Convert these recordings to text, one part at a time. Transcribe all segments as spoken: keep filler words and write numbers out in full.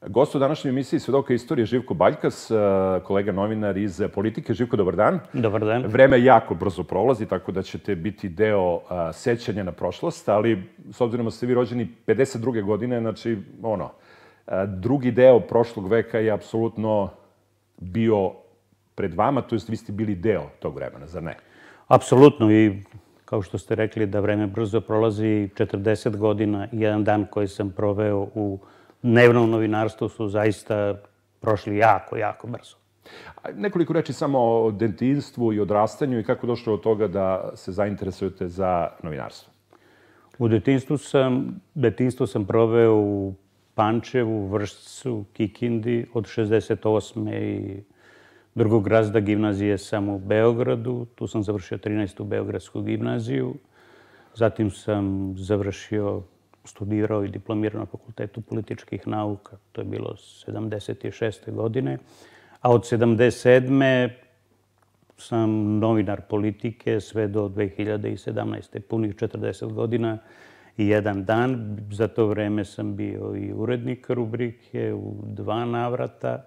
Gost u današnjoj emisiji Svedoka istorije Živko Baljkas, kolega novinar iz Politike. Živko, dobar dan. Dobar dan. Vreme jako brzo prolazi, tako da ćete biti deo sećanja na prošlost, ali s obzirom da ste vi rođeni pedeset druge godine, znači, ono, drugi deo prošlog veka je apsolutno bio pred vama, to jest vi ste bili deo tog vremena, zar ne? Apsolutno i kao što ste rekli da vreme brzo prolazi, četrdeset godina i jedan dan koji sam proveo u dnevnom novinarstvu su zaista prošli jako, jako brzo. Nekoliko reči samo o detinjstvu i odrastanju i kako došlo od toga da se zainteresujete za novinarstvo. U detinjstvu sam, detinjstvo sam proveo u Pančevu, Vršcu, Kikindi od šezdeset osme i drugog razreda gimnazije sam u Beogradu. Tu sam završio trinaestu Beogradsku gimnaziju. Zatim sam završio, studirao i diplomirao na Fakultetu političkih nauka. To je bilo sedamdeset šeste godine. A od sedamdeset sedme sam novinar Politike sve do dve hiljade sedamnaeste. Punih četrdeset godina i jedan dan. Za to vreme sam bio i urednik rubrike u dva navrata.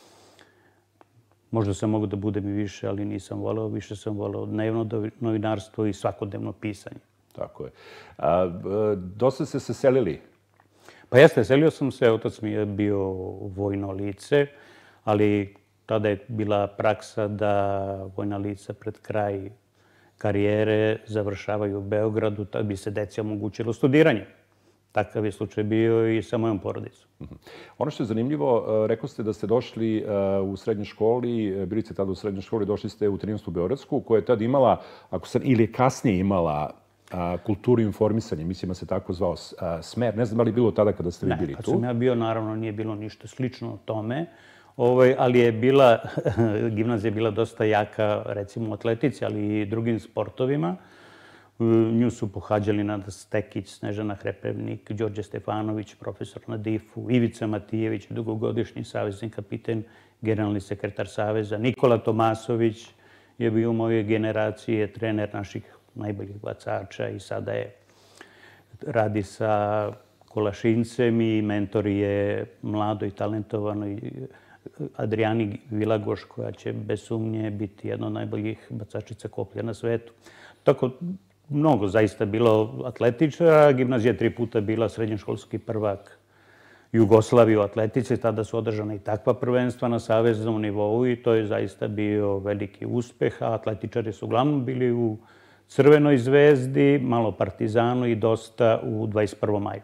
Možda sam mogu da budem i više, ali nisam voleo. Više sam voleo dnevno novinarstvo i svakodnevno pisanje. Tako je. A, dosta ste se selili? Pa jeste, selio sam se. Otac mi je bio vojno lice, ali tada je bila praksa da vojna lica pred kraj karijere završavaju u Beogradu, da bi se deci omogućilo studiranje. Takav je slučaj bio i sa mojom porodicom. Ono što je zanimljivo, rekao ste da ste došli u srednjoj školi, bili ste tada u srednjoj školi, došli ste u trinaestu Beogradsku, koja je tada imala, ako sam, ili je kasnije imala kulturu i informisanje, mislim da se tako zvao Smer. Ne znam da li je bilo tada kada ste vi bili tu? Ne, kad sam ja bio, naravno, nije bilo ništa slično o tome, ali je bila, gimnazija je bila dosta jaka, recimo, u atletici, ali i drugim sportovima. Nju su pohađali Nada Stekić, Snežana Hrepevnik, Đorđe Stefanović, profesor na difu, Ivica Matijević, dugogodišnji savezni kapiten, generalni sekretar Saveza, Nikola Tomasović je bio u mojoj generaciji, trener naših najboljih bacača i sada je radi sa Kolašincem i mentor je mladoj, talentovanoj Adrijani Vilagoš, koja će bez sumnje biti jedna od najboljih bacačica koplja na svetu. Tako, mnogo zaista bilo atletičara. Gimnazija je tri puta bila srednjoškolski prvak Jugoslavije u atletici. Tada su održana i takva prvenstva na saveznom nivou i to je zaista bio veliki uspeh. A atletičari su uglavnom bili u Crvenoj zvezdi, malo Partizanu i dosta u dvadeset prvom maju.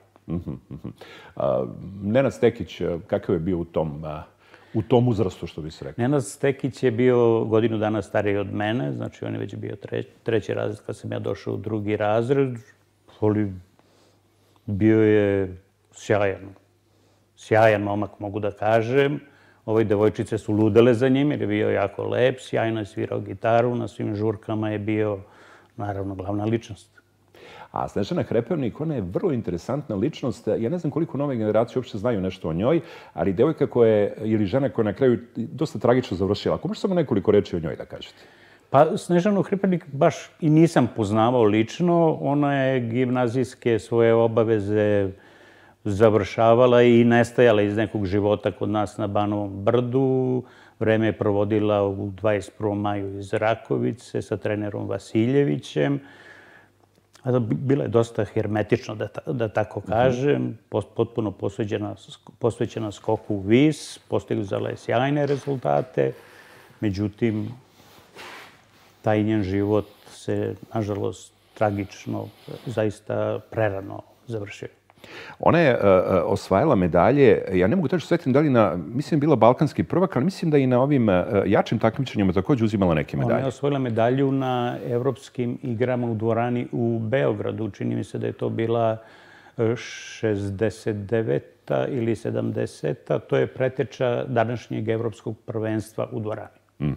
Nenad Stekić, kakav je bio u tom u tom uzrastu, što bi se rekao? Nenad Stekić je bio godinu dana stariji od mene, znači on je već bio treći razred kad sam ja došao u drugi razred, ali bio je sjajan. Sjajan momak, mogu da kažem. Ove devojčice su ludele za njim jer je bio jako lep, sjajno je svirao gitaru, na svim žurkama je bio, naravno, glavna ličnost. A Snežana Hrepevnik, ona je vrlo interesantna ličnost. Ja ne znam koliko nove generacije uopšte znaju nešto o njoj, ali devojka koja je, ili žena koja je na kraju dosta tragično završila. Ako možete samo nekoliko reči o njoj da kažete? Pa Snežanu Hrepevnik baš i nisam poznavao lično. Ona je gimnazijske svoje obaveze završavala i nestajala iz nekog života kod nas na Banovom brdu. Vreme je provodila u dvadeset prvom maju iz Rakovice sa trenerom Vasiljevićem. Bila je dosta hermetično, da tako kažem, potpuno posvećena skoku u vis, postizala je sjajne rezultate, međutim, taj njen život se, nažalost, tragično, zaista prerano završio. Ona je osvajala medalje, ja ne mogu tačno setim da li na, mislim bila balkanski prvak, ali mislim da i na ovim jačim takmičenjima takođe uzimala neke medalje. Ona je osvojila medalju na evropskim igrama u dvorani u Beogradu. Čini mi se da je to bila šezdeset deveta ili sedamdeseta. To je preteča današnjeg evropskog prvenstva u dvorani.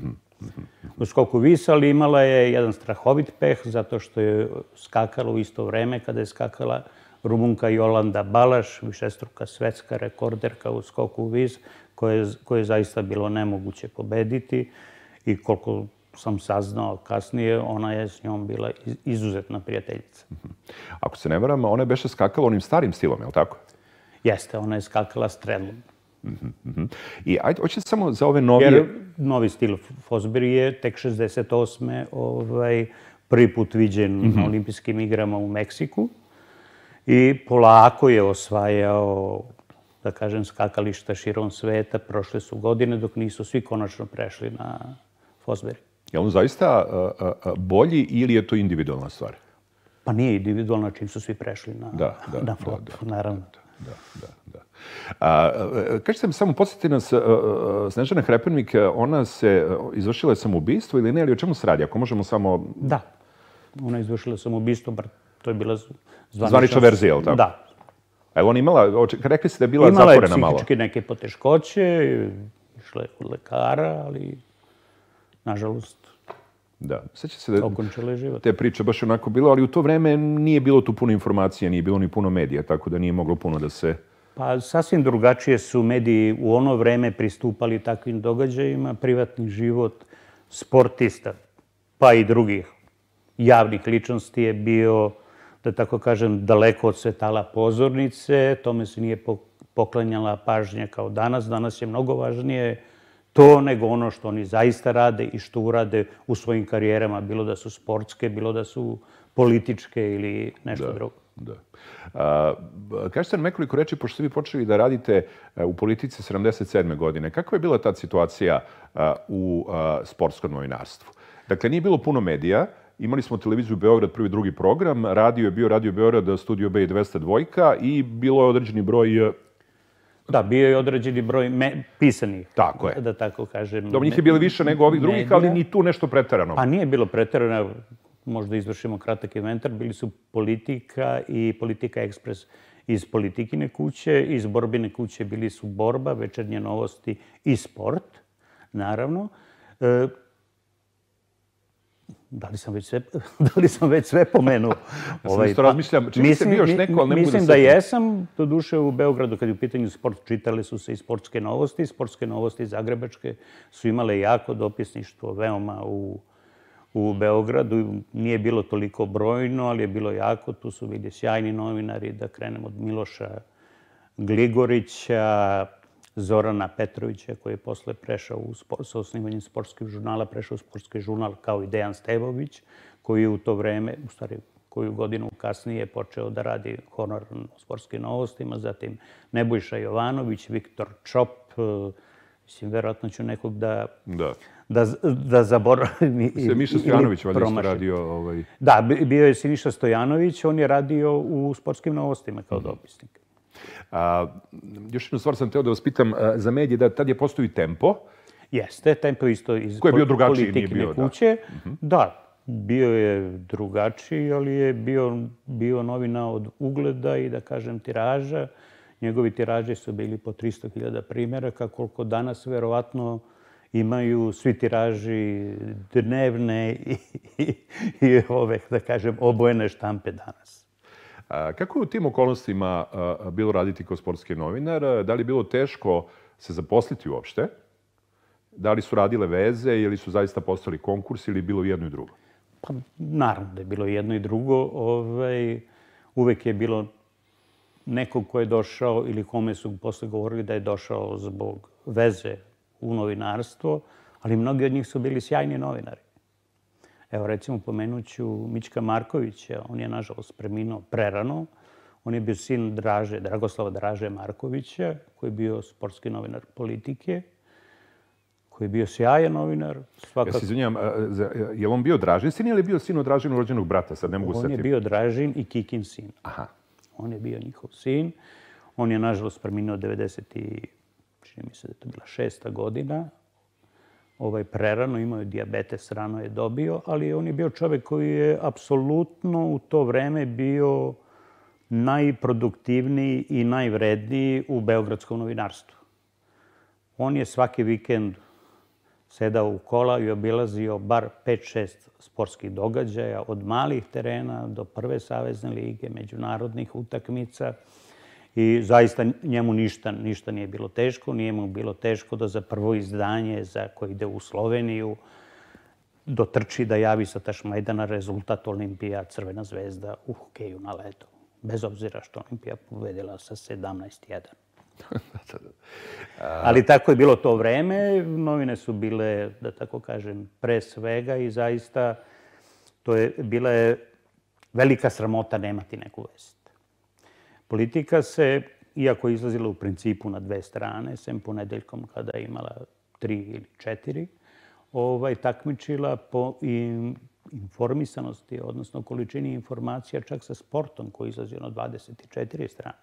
U skoku vis, ali imala je jedan strahovit peh zato što je skakala u isto vreme kada je skakala Rumunka Jolanda Balaš, višestruka svetska rekorderka u skoku vis, koje je zaista bilo nemoguće pobediti i koliko sam saznao kasnije, ona je s njom bila izuzetna prijateljica. Ako se ne varam, ona je beše skakala onim starim stilom, je li tako? Jeste, ona je skakala strelom. I ajde, hoće samo za ove novije... Jer novi stil Fosbury je tek šezdeset osme ovaj, prvi put viđen na olimpijskim igrama u Meksiku i polako je osvajao, da kažem, skakališta širom sveta. Prošle su godine dok nisu svi konačno prešli na Fosbury. Je on zaista bolji ili je to individualna stvar? Pa nije individualna čim su svi prešli na, da, da, na flop, da, da, naravno. Da, da, da. A, kažete mi samo, podsjeti nas, Snežana Hrepenvik, ona se izvršila je samoubistvo ili ne, ali o čemu se radi? Ako možemo samo... Da, ona je izvršila samoubistvo, bar to je bila zvanična... Zvanična verzija, ili tako? Da. A je ona imala, rekli ste da je bila imala zatvorena malo? Imala je psihičke neke poteškoće, išla je kod lekara, ali, nažalost, da. Seća se da okončila je život. Te priče baš onako bilo, ali u to vreme nije bilo tu puno informacija, nije bilo ni puno medija, tako da nije moglo puno da se... Pa sasvim drugačije su mediji u ono vreme pristupali takvim događajima. Privatni život sportista, pa i drugih javnih ličnosti je bio, da tako kažem, daleko od svetala pozornice. Tome se nije poklanjala pažnja kao danas. Danas je mnogo važnije to nego ono što oni zaista rade i što urade u svojim karijerama, bilo da su sportske, bilo da su političke ili nešto drugo. Da. A, kažete nam nekoliko reči, pošto ste vi počeli da radite u politici sedamdeset sedme godine. Kakva je bila ta situacija a, u a, sportskom novinarstvu? Dakle, nije bilo puno medija, imali smo televiziju Beograd, prvi, drugi program, radio je bio Radio Beograd, Studio B i dvesta dva i bilo je određeni broj... Da, bio je određeni broj pisanih, tako je. Da tako kažem. Dobro, njih je bilo više nego ovih drugih, ali ni tu nešto preterano. Pa nije bilo preterano. Možda izvršimo kratak inventar, bili su Politika i Politika Ekspres iz Politikine kuće, iz Borbine kuće bili su Borba, Večernje novosti i Sport, naravno. E, da li sam već sve, da li sam već sve pomenuo? Ja sam isto razmišljam, čini mi se bio još neko, ali ne mogu da se... Mislim da jesam, do duše u Beogradu, kad je u pitanju sport, čitali su se i sportske novosti. Sportske novosti zagrebačke su imale jako dopisništvo, veoma u U Beogradu. Nije bilo toliko brojno, ali je bilo jako. Tu su bili sjajni novinari, da krenemo od Miloša Gligorića, Zorana Petrovića, koji je posle prešao u sport, sa osnivanjem sportskih žurnala, prešao u sportski žurnal, kao i Dejan Stevović, koji je u to vreme, u stvari koju godinu kasnije, počeo da radi honorarno u sportskim novostima, zatim Nebojša Jovanović, Viktor Čop, mislim, verovatno ću nekog da... Da. Da, da zaboravim. Se Miša Stojanović valjda isto radio... Ovaj... Da, bio je Siniša Stojanović, on je radio u sportskim novostima kao dopisnik. A, još jednu stvar sam teo da vas pitam za medije, da tad je postoji Tempo. Jeste, Tempo isto iz Koji je bio drugačiji, nije bio, kuće. Da. Da, bio je drugačiji, ali je bio, bio novina od ugleda i, da kažem, tiraža. Njegovi tiraže su bili po tristo hiljada primjeraka, koliko danas verovatno imaju svi tiraži dnevne i, i, i ove, da kažem, obojene štampe danas. A, kako je u tim okolnostima a, bilo raditi kao sportski novinar? Da li je bilo teško se zaposliti uopšte? Da li su radile veze ili su zaista postali konkurs ili je bilo jedno i drugo? Pa, naravno da je bilo jedno i drugo. Ovaj, uvek je bilo nekog ko je došao ili kome su posle govorili da je došao zbog veze u novinarstvo, ali mnogi od njih su bili sjajni novinari. Evo, recimo, pomenuću Mićka Markovića. On je, nažalost, preminuo prerano. On je bio sin Draže, Dragoslava Draže Markovića, koji je bio sportski novinar Politike, koji je bio sjajan novinar. Svakako... Ja se izvinjam, je li on bio Dražin sin ili je bio sin od Dražinu rođenog brata? Sad ne mogu setiti. On je bio Dražin i Kikin sin. Aha. On je bio njihov sin. On je, nažalost, preminuo devedeset i čini mi se da je to bila šesta godina. Ovaj, prerano, imao je dijabetes, rano je dobio, ali on je bio čovjek koji je apsolutno u to vreme bio najproduktivniji i najvredniji u beogradskom novinarstvu. On je svaki vikend sedao u kola i obilazio bar pet šest sportskih događaja, od malih terena do prve savezne lige, međunarodnih utakmica. I zaista njemu ništa, ništa nije bilo teško. Nije mu bilo teško da za prvo izdanje za koje ide u Sloveniju dotrči da javi sa Tašmajdana rezultat Olimpija Crvena zvezda u hokeju na ledu. Bez obzira što Olimpija pobedila sa sedamnaest jedan. Ali tako je bilo to vreme. Novine su bile, da tako kažem, pre svega i zaista to je bila je velika sramota nemati neku vest. Politika se, iako je izlazila u principu na dve strane, sem ponedeljkom kada je imala tri ili četiri, ovaj, takmičila po informisanosti, odnosno količini informacija čak sa sportom koji izlazio na dvadeset četiri strane.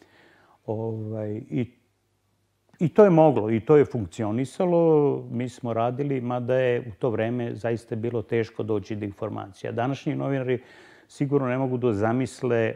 Ovaj, i, I to je moglo, i to je funkcionisalo. Mi smo radili, mada je u to vreme zaista bilo teško doći do informacija. Današnji novinari sigurno ne mogu da zamisle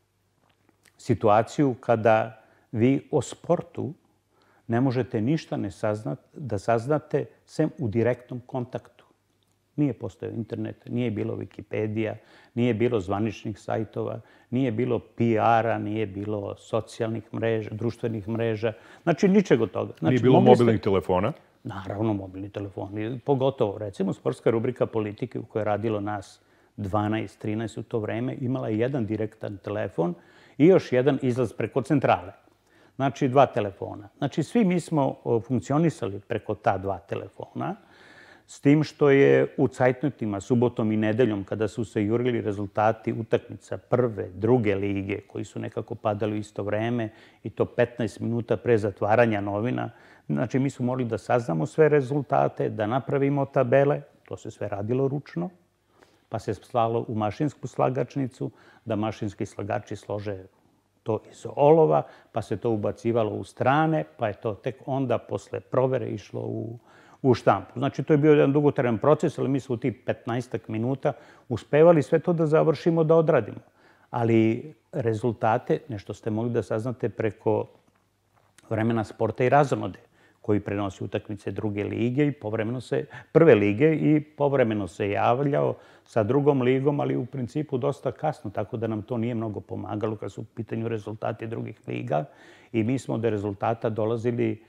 situaciju kada vi o sportu ne možete ništa ne saznat, da saznate sem u direktnom kontaktu. Nije postojao internet, nije bilo Wikipedija, nije bilo zvaničnih sajtova, nije bilo P R-a, nije bilo socijalnih mreža, društvenih mreža. Znači, ničeg od toga. Znači, nije bilo mobilnih telefona? Naravno, mobilni telefoni. Pogotovo, recimo, sportska rubrika politike u kojoj je radilo nas dvanaest trinaest u to vreme, imala je jedan direktan telefon i još jedan izlaz preko centrale. Znači, dva telefona. Znači, svi mi smo funkcionisali preko ta dva telefona, s tim što je u cajtnotima, subotom i nedeljom, kada su se jurili rezultati utakmica prve, druge lige, koji su nekako padali u isto vreme, i to petnaest minuta pre zatvaranja novina, znači, mi smo morali da saznamo sve rezultate, da napravimo tabele, to se sve radilo ručno, pa se slalo u mašinsku slagačnicu, da mašinski slagači slože to iz olova, pa se to ubacivalo u strane, pa je to tek onda posle provere išlo u, u štampu. Znači, to je bio jedan dugotrajan proces, ali mi smo u tih petnaestak minuta uspevali sve to da završimo, da odradimo. Ali rezultate, nešto ste mogli da saznate preko vremena sporta i razonode, koji prenosi utakmice druge lige i povremeno se, prve lige i povremeno se javljao sa drugom ligom, ali u principu dosta kasno, tako da nam to nije mnogo pomagalo kad su u pitanju rezultati drugih liga. I mi smo do rezultata dolazili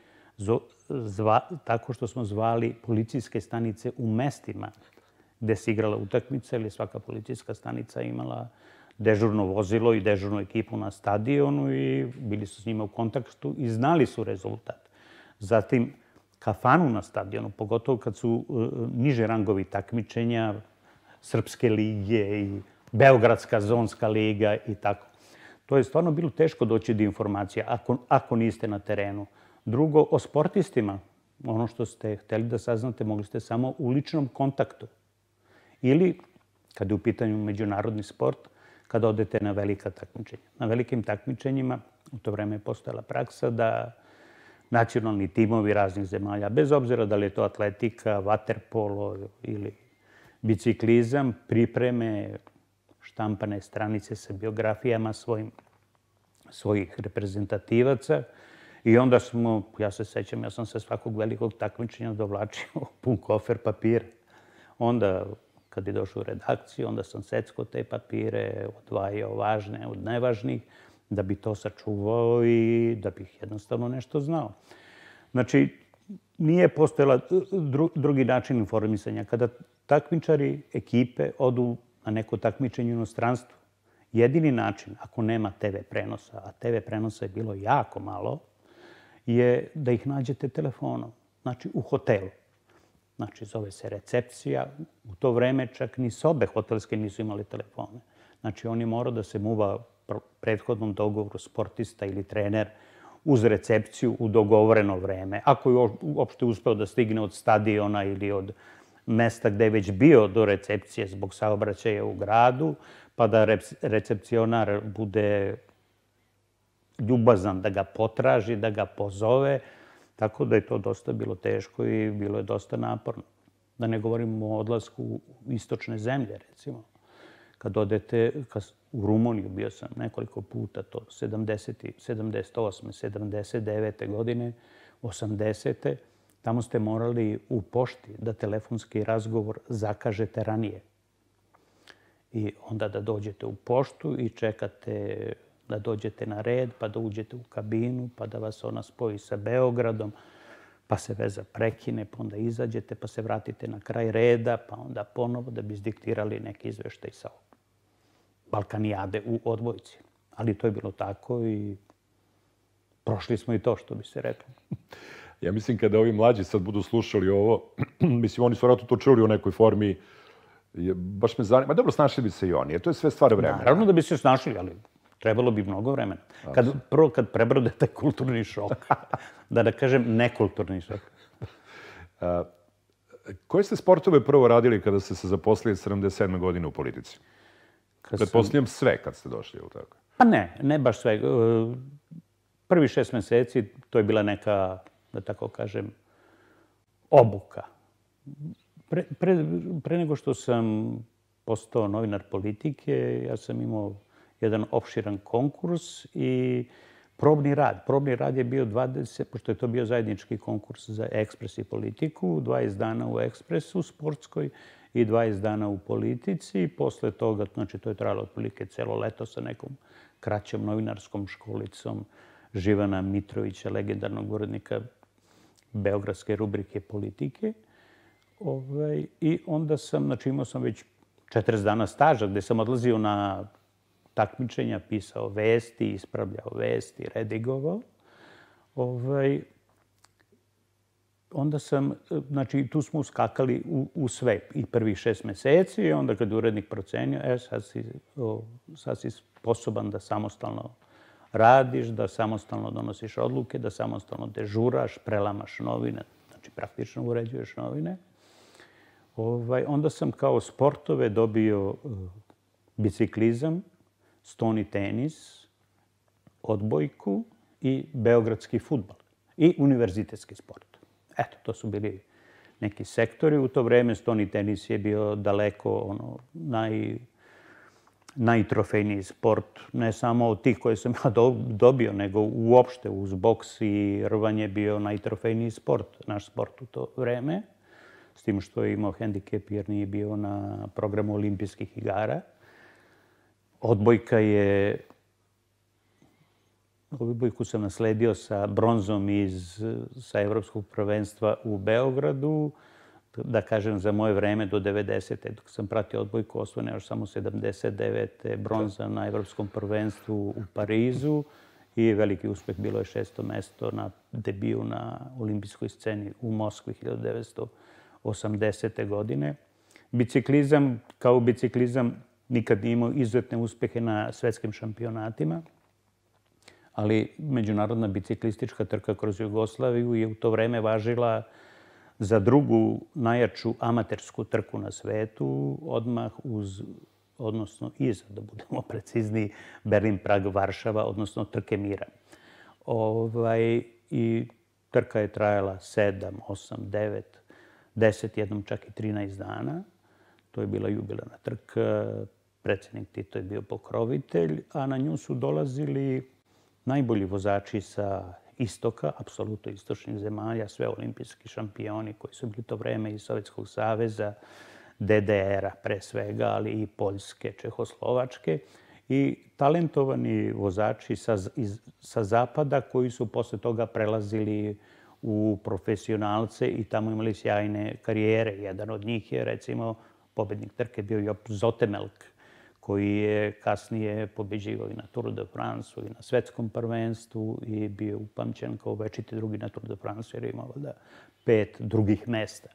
zva, tako što smo zvali policijske stanice u mestima gde se igrala utakmica, ili svaka policijska stanica imala dežurno vozilo i dežurnu ekipu na stadionu i bili su s njima u kontaktu i znali su rezultat. Zatim, kafanu na stadionu, pogotovo kad su niže rangovi takmičenja, Srpske lige i Beogradska zonska liga i tako. To je stvarno bilo teško doći do informacija ako, ako niste na terenu. Drugo, o sportistima, ono što ste hteli da saznate, mogli ste samo u ličnom kontaktu. Ili, kad je u pitanju međunarodni sport, kada odete na velika takmičenja. Na velikim takmičenjima u to vreme je postojala praksa da nacionalni timovi raznih zemalja, bez obzira da li je to atletika, vaterpolo ili biciklizam, pripreme štampane stranice sa biografijama svojim, svojih reprezentativaca. I onda smo, ja se sećam, ja sam se svakog velikog takmičenja dovlačio pun kofer papira. Onda, kad je došao u redakciju, onda sam seckao te papire, odvajao važne od nevažnih, da bi to sačuvao i da bih jednostavno nešto znao. Znači, nije postojala drugi način informisanja. Kada takmičari, ekipe odu na neko takmičenje u inostranstvu, jedini način, ako nema te ve prenosa, a te ve prenosa je bilo jako malo, je da ih nađete telefonom, znači u hotelu. Znači, zove se recepcija. U to vreme čak ni sobe hotelske nisu imali telefone. Znači, on je morao da se muva prethodnom dogovoru sportista ili trener uz recepciju u dogovoreno vreme. Ako je uopšte uspeo da stigne od stadiona ili od mesta gde je već bio do recepcije zbog saobraćaja u gradu, pa da recepcionar bude ljubazan da ga potraži, da ga pozove. Tako da je to dosta bilo teško i bilo je dosta naporno. Da ne govorimo o odlasku u istočne zemlje, recimo. Kad odete u Rumuniju, bio sam nekoliko puta, to sedamdeset, sedamdeset osme, sedamdeset devete godine, osamdesete Tamo ste morali u pošti da telefonski razgovor zakažete ranije. I onda da dođete u poštu i čekate da dođete na red, pa da uđete u kabinu, pa da vas ona spoji sa Beogradom, pa se veza prekine, pa onda izađete, pa se vratite na kraj reda, pa onda ponovo da bi izdiktirali neki izveštaj sa Balkanijade u odbojci. Ali to je bilo tako i prošli smo i to, što bi se reklo. Ja mislim kada ovi mlađi sad budu slušali ovo, mislim, oni su vjerojatno to čuli u nekoj formi, baš me zanima, dobro, snašli bi se i oni, jer to je sve stvar vremena. Naravno da bi se snašli, ali trebalo bi mnogo vremena. Kad, prvo kad prebrode taj kulturni šok, da da kažem nekulturni šok. A, koje ste sportove prvo radili kada ste se zaposlili sedamdeset sedme godine u politici? Pretpostavljam sve kad ste došli, ili tako? Pa ne, ne baš sve. Prvi šest meseci to je bila neka, da tako kažem, obuka. Pre, pre, pre nego što sam postao novinar politike, ja sam imao jedan opširan konkurs i probni rad. Probni rad je bio dvadeset, pošto je to bio zajednički konkurs za Ekspres i Politiku, dvadeset dana u Ekspresu sportskoj i dvadeset dana u Politici. Posle toga, znači to je trajalo otprilike celo leto sa nekom kraćom novinarskom školicom Živana Mitrovića, legendarnog urednika beogradske rubrike Politike. Ovaj, I onda sam, znači imao sam već četrdeset dana staža gde sam odlazio na takmičenja, pisao vesti, ispravljao vesti, redigovao. Ovaj, onda sam, znači tu smo uskakali u, u sve i prvih šest meseci i onda kad je urednik procenio, e, sad si, o, sad si sposoban da samostalno radiš, da samostalno donosiš odluke, da samostalno dežuraš, prelamaš novine, znači praktično uređuješ novine. Ovaj, onda sam kao sportove dobio uh, biciklizam, stoni tenis, odbojku i beogradski fudbal i univerzitetski sport. Eto, to su bili neki sektori. U to vreme stoni tenis je bio daleko ono, naj, najtrofejniji sport, ne samo od tih koje sam ja dobio, nego uopšte uz boks i rvanje bio najtrofejniji sport, naš sport u to vreme. S tim što je imao hendikep jer nije bio na programu olimpijskih igara. Odbojka je... Odbojku sam nasledio sa bronzom iz, sa Evropskog prvenstva u Beogradu. Da kažem, za moje vreme do devedesete. Dok sam pratio odbojku, osvojena još samo sedamdeset devete bronza na Evropskom prvenstvu u Parizu. I veliki uspeh bilo je šesto mesto na debiju na olimpijskoj sceni u Moskvi hiljadu devetsto osamdesete godine. Biciklizam, kao biciklizam, nikad nije imao izuzetne uspehe na svetskim šampionatima, ali međunarodna biciklistička trka kroz Jugoslaviju je u to vreme važila za drugu najjaču amatersku trku na svetu, odmah uz, odnosno iza, da budemo precizniji, Berlin, Prag, Varšava, odnosno trke mira. Ovaj, I trka je trajala sedam, osam, devet, deset, jednom čak i trinaest dana. To je bila jubilarna trka. Predsjednik Tito je bio pokrovitelj, a na nju su dolazili najbolji vozači sa istoka, apsolutno istočnih zemalja, sve olimpijski šampioni koji su bili to vreme iz Sovjetskog saveza, de de era pre svega, ali i Poljske, Čehoslovačke. I talentovani vozači sa, iz, sa zapada koji su posle toga prelazili u profesionalce i tamo imali sjajne karijere. Jedan od njih je, recimo, pobednik trke bio Jop Zotemelk, koji je kasnije pobeđivao i na Tour de France i na svetskom prvenstvu i bio upamćen kao večiti drugi na Tour de France jer je imao da pet drugih mesta.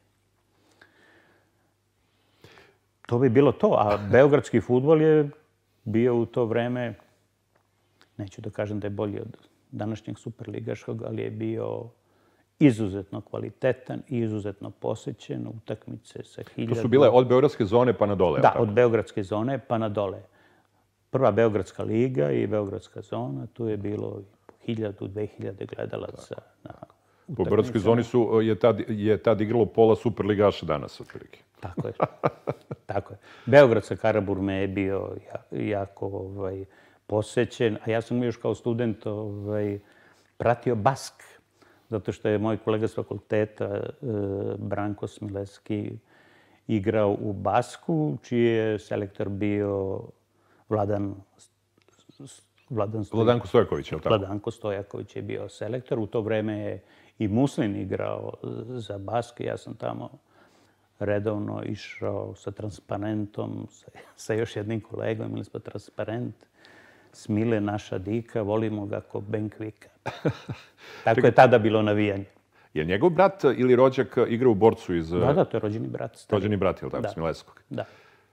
To bi bilo to, a beogradski fudbal je bio u to vreme, neću da kažem da je bolji od današnjeg superligaškog, ali je bio izuzetno kvalitetan i izuzetno posećen, utakmice sa hiljadu... To su bile od beogradske zone pa na dole? Da, od beogradske zone pa na dole. Prva beogradska liga i beogradska zona, tu je bilo hiljadu, dve hiljade gledalaca na utakmicama. Po beogradskoj zoni su, je, tad, je tad igralo pola superligaša danas, otprilike. Tako je. Tako je. Beograd sa Karaburme je bio jako ovaj, posećen, a ja sam još kao student ovaj, pratio Bask, zato što je moj kolega s fakulteta, Branko Smileski, igrao u Basku, čiji je selektor bio Vladan, Vladan Stoj... Vladanko Stojaković, je li tako? Vladanko Stojaković je bio selektor. U to vreme je i Muslin igrao za Bask. Ja sam tamo redovno išao sa transparentom, sa, sa još jednim kolegom. Imali smo transparent Smile naša dika, volimo ga ko Benkvika. Tako je tada bilo navijanje. Je njegov brat ili rođak igra u Borcu iz... Da, da, to je rođeni brat. Rođeni brat, je li tako, Smileskog? Da.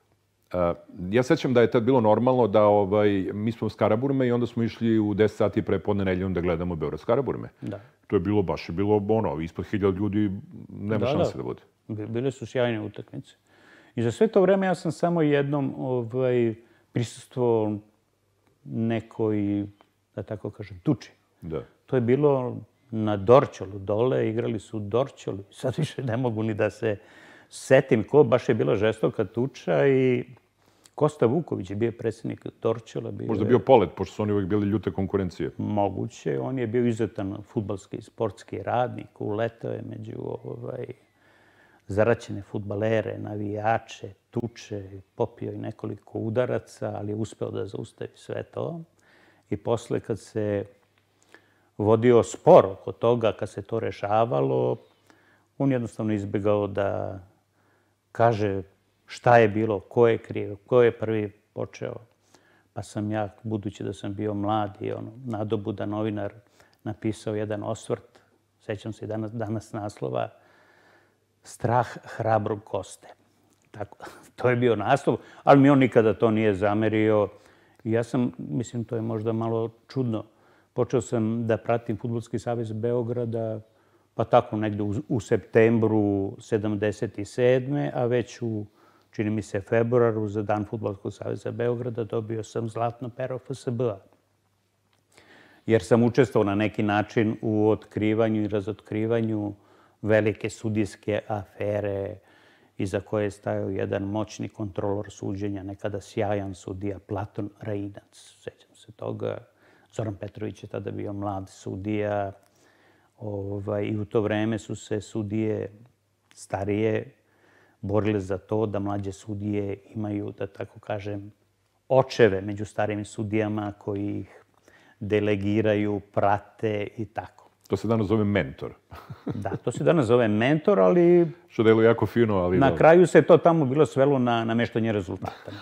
Ja sećam da je tad bilo normalno da mi smo s Karaburme i onda smo išli u deset sati pre podne nedeljom da gledamo Beograd s Karaburme. Da. To je bilo baš, je bilo ono, ispod hiljada ljudi, nema šanse da bude. Bile su sjajne utakmice. I za sve to vreme ja sam samo jednom prisustvovao nekoj, da tako kažem, tuči. Da. To je bilo na Dorćolu dole, igrali su Dorćolu. Sad više ne mogu ni da se setim ko, baš je bila žestoka tuča i Kosta Vuković je bio predsjednik Dorćola. Možda bio Polet, pošto su oni uvijek bili ljute konkurencije. Moguće. On je bio izuzetan fudbalski i sportski radnik. Uletao je među zaraćene fudbalere, navijače, tuče, popio i nekoliko udaraca, ali je uspeo da zaustavi sve to. I posle kad se vodio spor oko toga, kad se to rešavalo, on jednostavno izbjegao da kaže šta je bilo, ko je kriv, ko je prvi počeo. Pa sam ja, budući da sam bio mlad i nadobudan novinar, napisao jedan osvrt, sećam se danas naslova, Strah hrabrog Koste. To je bio naslov, ali mi on nikada to nije zamerio. Ja sam, mislim, to je možda malo čudno, počeo sam da pratim Fudbalski savez Beograda, pa tako negde u septembru sedamdeset sedme. a već u, čini mi se, februaru za dan Fudbalskog saveza Beograda dobio sam zlatno pero F S B-a. Jer sam učestvovao na neki način u otkrivanju i razotkrivanju velike sudijske afere iza koje je stajao jedan moćni kontrolor suđenja, nekada sjajan sudija, Platon Rainac. Sećam se toga. Zoran Petrović je tada bio mlad sudija i u to vreme su se sudije starije borile za to da mlađe sudije imaju, da tako kažem, očeve među starijim sudijama koji ih delegiraju, prate i tako. To se danas zove mentor. Da, to se danas zove mentor, ali... Što deluje jako fino, ali... Na kraju se to tamo bilo svelo na nameštanje rezultata.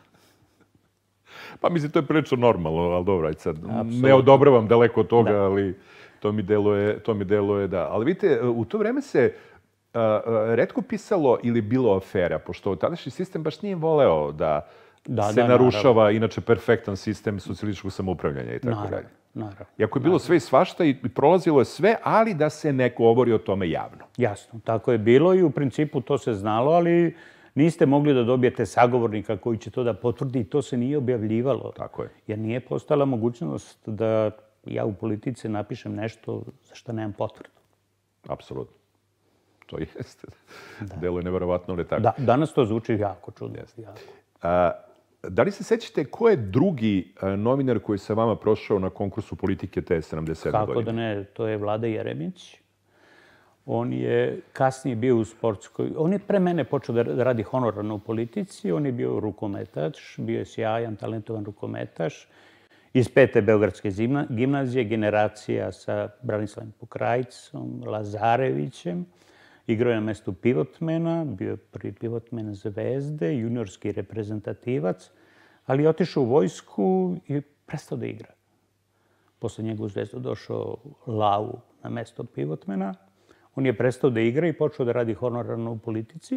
Pa mislim, to je prilično normalno, ali dobro, aj sad. Ne odobravam daleko od toga, ali to mi deluje da... Ali vidite, u to vreme se retko pisalo ili bilo afera, pošto tadašnji sistem baš nije voleo da se narušava inače perfektan sistem socijalističkog samoupravljanja i tako dalje. Naravno. Iako je bilo sve i svašta i prolazilo je sve, ali da se ne govori o tome javno. Jasno, tako je bilo i u principu to se znalo, ali niste mogli da dobijete sagovornika koji će to da potvrdi i to se nije objavljivalo. Tako je. Jer nije postala mogućnost da ja u politici napišem nešto za što nemam potvrdu. Apsolutno. To jeste. Delo je neverovatno, ali tako. Da, danas to zvuči jako čudno. Da li se sećate ko je drugi novinar koji se vama prošao na konkursu politike te sedamdeset sedme godine? Kako da ne, to je Vlada Jeremić. On je kasnije bio u sportskoj... On je pre mene počeo da radi honorarno u politici. On je bio rukometaš, bio je sjajan, talentovan rukometaš. Iz pete Beogradske gimnazije, generacija sa Branislavim Pokrajcom, Lazarevićem. Igrao je na mestu pivotmena, bio je prvi pivotmen Zvezde, juniorski reprezentativac, ali je otišao u vojsku i prestao da igra. Posle njega u Zvezdu došao Lau na mesto pivotmena. On je prestao da igra i počeo da radi honorarno u politici.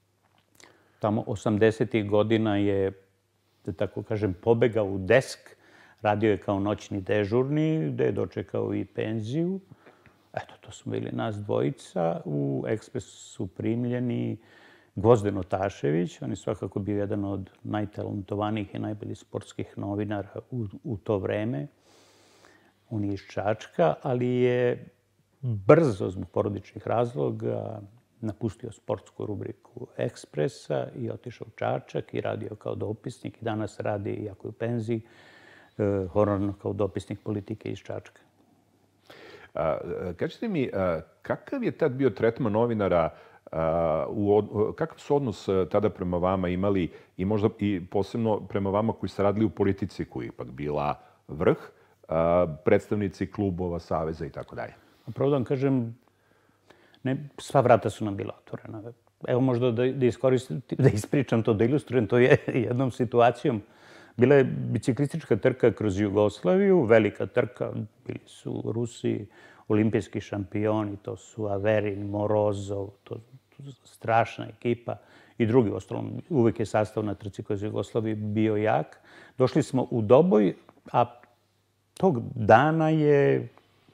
Tamo osamdesetih godina je, da tako kažem, pobegao u desk. Radio je kao noćni dežurni, gde je dočekao i penziju. Eto, to smo bili nas dvojica. U Ekspres su primljeni Gvozden Otašević. On je svakako bio jedan od najtalentovanijih i najboljih sportskih novinara u to vreme. On je iz Čačka, ali je brzo, zbog porodičnih razloga, napustio sportsku rubriku Ekspresa i otišao u Čačak i radio kao dopisnik. I danas radi, iako je u penziji, honorarno kao dopisnik politike iz Čačka. Kažete mi, kakav je tad bio tretman novinara, kakav su odnos tada prema vama imali i možda i posebno prema vama koji ste radili u politici, koji je ipak bila vrh, predstavnici klubova, saveza i tako dalje? Pravo da vam kažem, sva vrata su nam bila otvorena. Evo možda da iskoristim, da ispričam to, da ilustrujem to jednom situacijom. Bila je biciklistička trka kroz Jugoslaviju, velika trka, bili su Rusi, olimpijski šampioni, to su Averin, Morozov, to je strašna ekipa i drugi, ostalom, uvek je sastav na trci kroz Jugoslaviju bio jak. Došli smo u Doboj, a tog dana je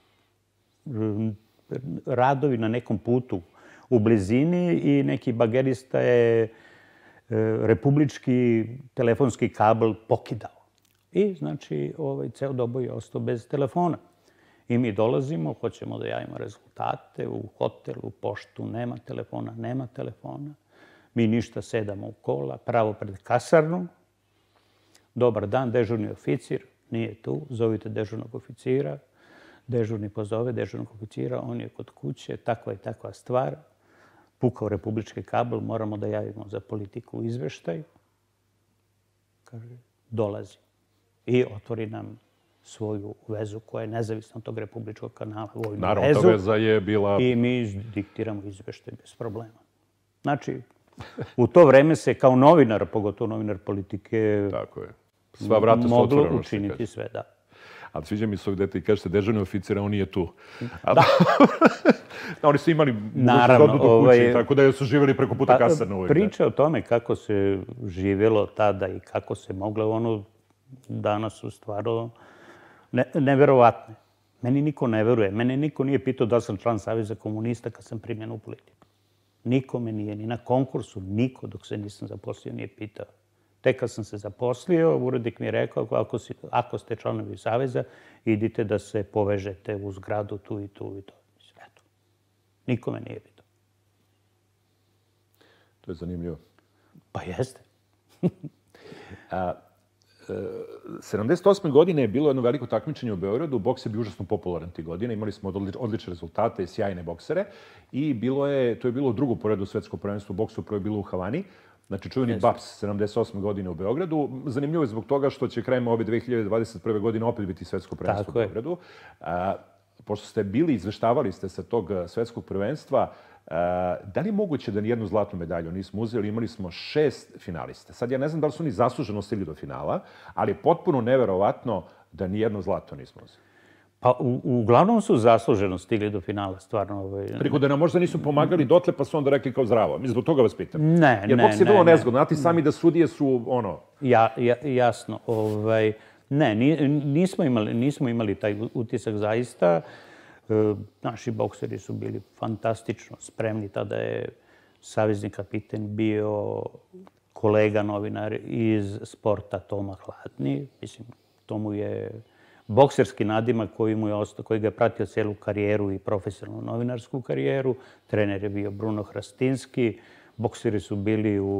radovi na nekom putu u blizini i neki bagerista je republički telefonski kabel pokidao. I, znači, ceo Doboj je ostao bez telefona. I mi dolazimo, hoćemo da javimo rezultate u hotelu, u poštu, nema telefona, nema telefona. Mi ništa, sedamo u kola, pravo pred kasarnu. Dobar dan, dežurni oficir, nije tu, zovite dežurnog oficira. Dežurni pozove dežurnog oficira, on je kod kuće, takva i takva stvar. Pukao republički kabel, moramo da javimo za politiku izveštaj. Kaže, dolazi. I otvori nam svoju vezu koja je nezavisna od tog republičkog kanala. Naravno, ta veza je bila... I mi diktiramo izveštaj bez problema. Znači, u to vreme se kao novinar, pogotovo novinar politike, tako je. Sva vrata su moglo otvorena, učiniti sve, da. Ali sviđa mi se gde ti kažete dežurni oficir, a on nije tu. Da. Oni su imali mogućnost do kući, tako da su živjeli preko puta kasarne uvijek. Priča o tome kako se živjelo tada i kako se moglo, ono danas su stvarno neverovatne. Meni niko ne veruje. Mene niko nije pitao da sam član Saveza komunista kad sam primljen u politiku. Niko me nije, ni na konkursu, niko dok se nisam zaposlio nije pitao. Tek kad sam se zaposlio, urednik mi je rekao, ako, si, ako ste članovi Saveza, idite da se povežete u zgradu tu i tu i to. Eto. Niko me nije pitao. To je zanimljivo. Pa jeste. A, sedamdeset osme godine je bilo jedno veliko takmičenje u Beogradu. Boks je bio užasno popularan tih godina. Imali smo odlične rezultate i sjajne boksere. I bilo je, to je bilo drugo po redu svetsko prvenstvo u boksu, prvo je bilo u Havani. Znači, čuveni B A P S sedamdeset osme godine u Beogradu. Zanimljivo je zbog toga što će krajem ove dve hiljade dvadeset prve. godine opet biti svetsko prvenstvo u Beogradu. A, pošto ste bili, izveštavali ste sa tog svetskog prvenstva, a, da li je moguće da nijednu zlatnu medalju nismo uzeli? Imali smo šest finalista. Sad ja ne znam da li su oni zasluženo stigli do finala, ali je potpuno neverovatno da nijedno zlato nismo uzeli. Pa, uglavnom su zasluženo stigli do finala, stvarno. Priko da nam možda nisu pomagali dotle, pa su onda rekli kao zdravo. Mi zbog toga vas pitam. Ne, ne, ne. Jer boks je vrlo nezgodno. Znate sami da sudije su ono... Ja, jasno. Ne, nismo imali, nismo imali taj utisak zaista. Naši bokseri su bili fantastično spremni. Tada je savezni kapiten bio kolega novinar iz sporta Toma Hladni. Mislim, to mu je bokserski nadimak koji mu je ostao, koji ga je pratio celu karijeru i profesionalnu novinarsku karijeru. Trener je bio Bruno Hrastinski. Bokseri su bili u,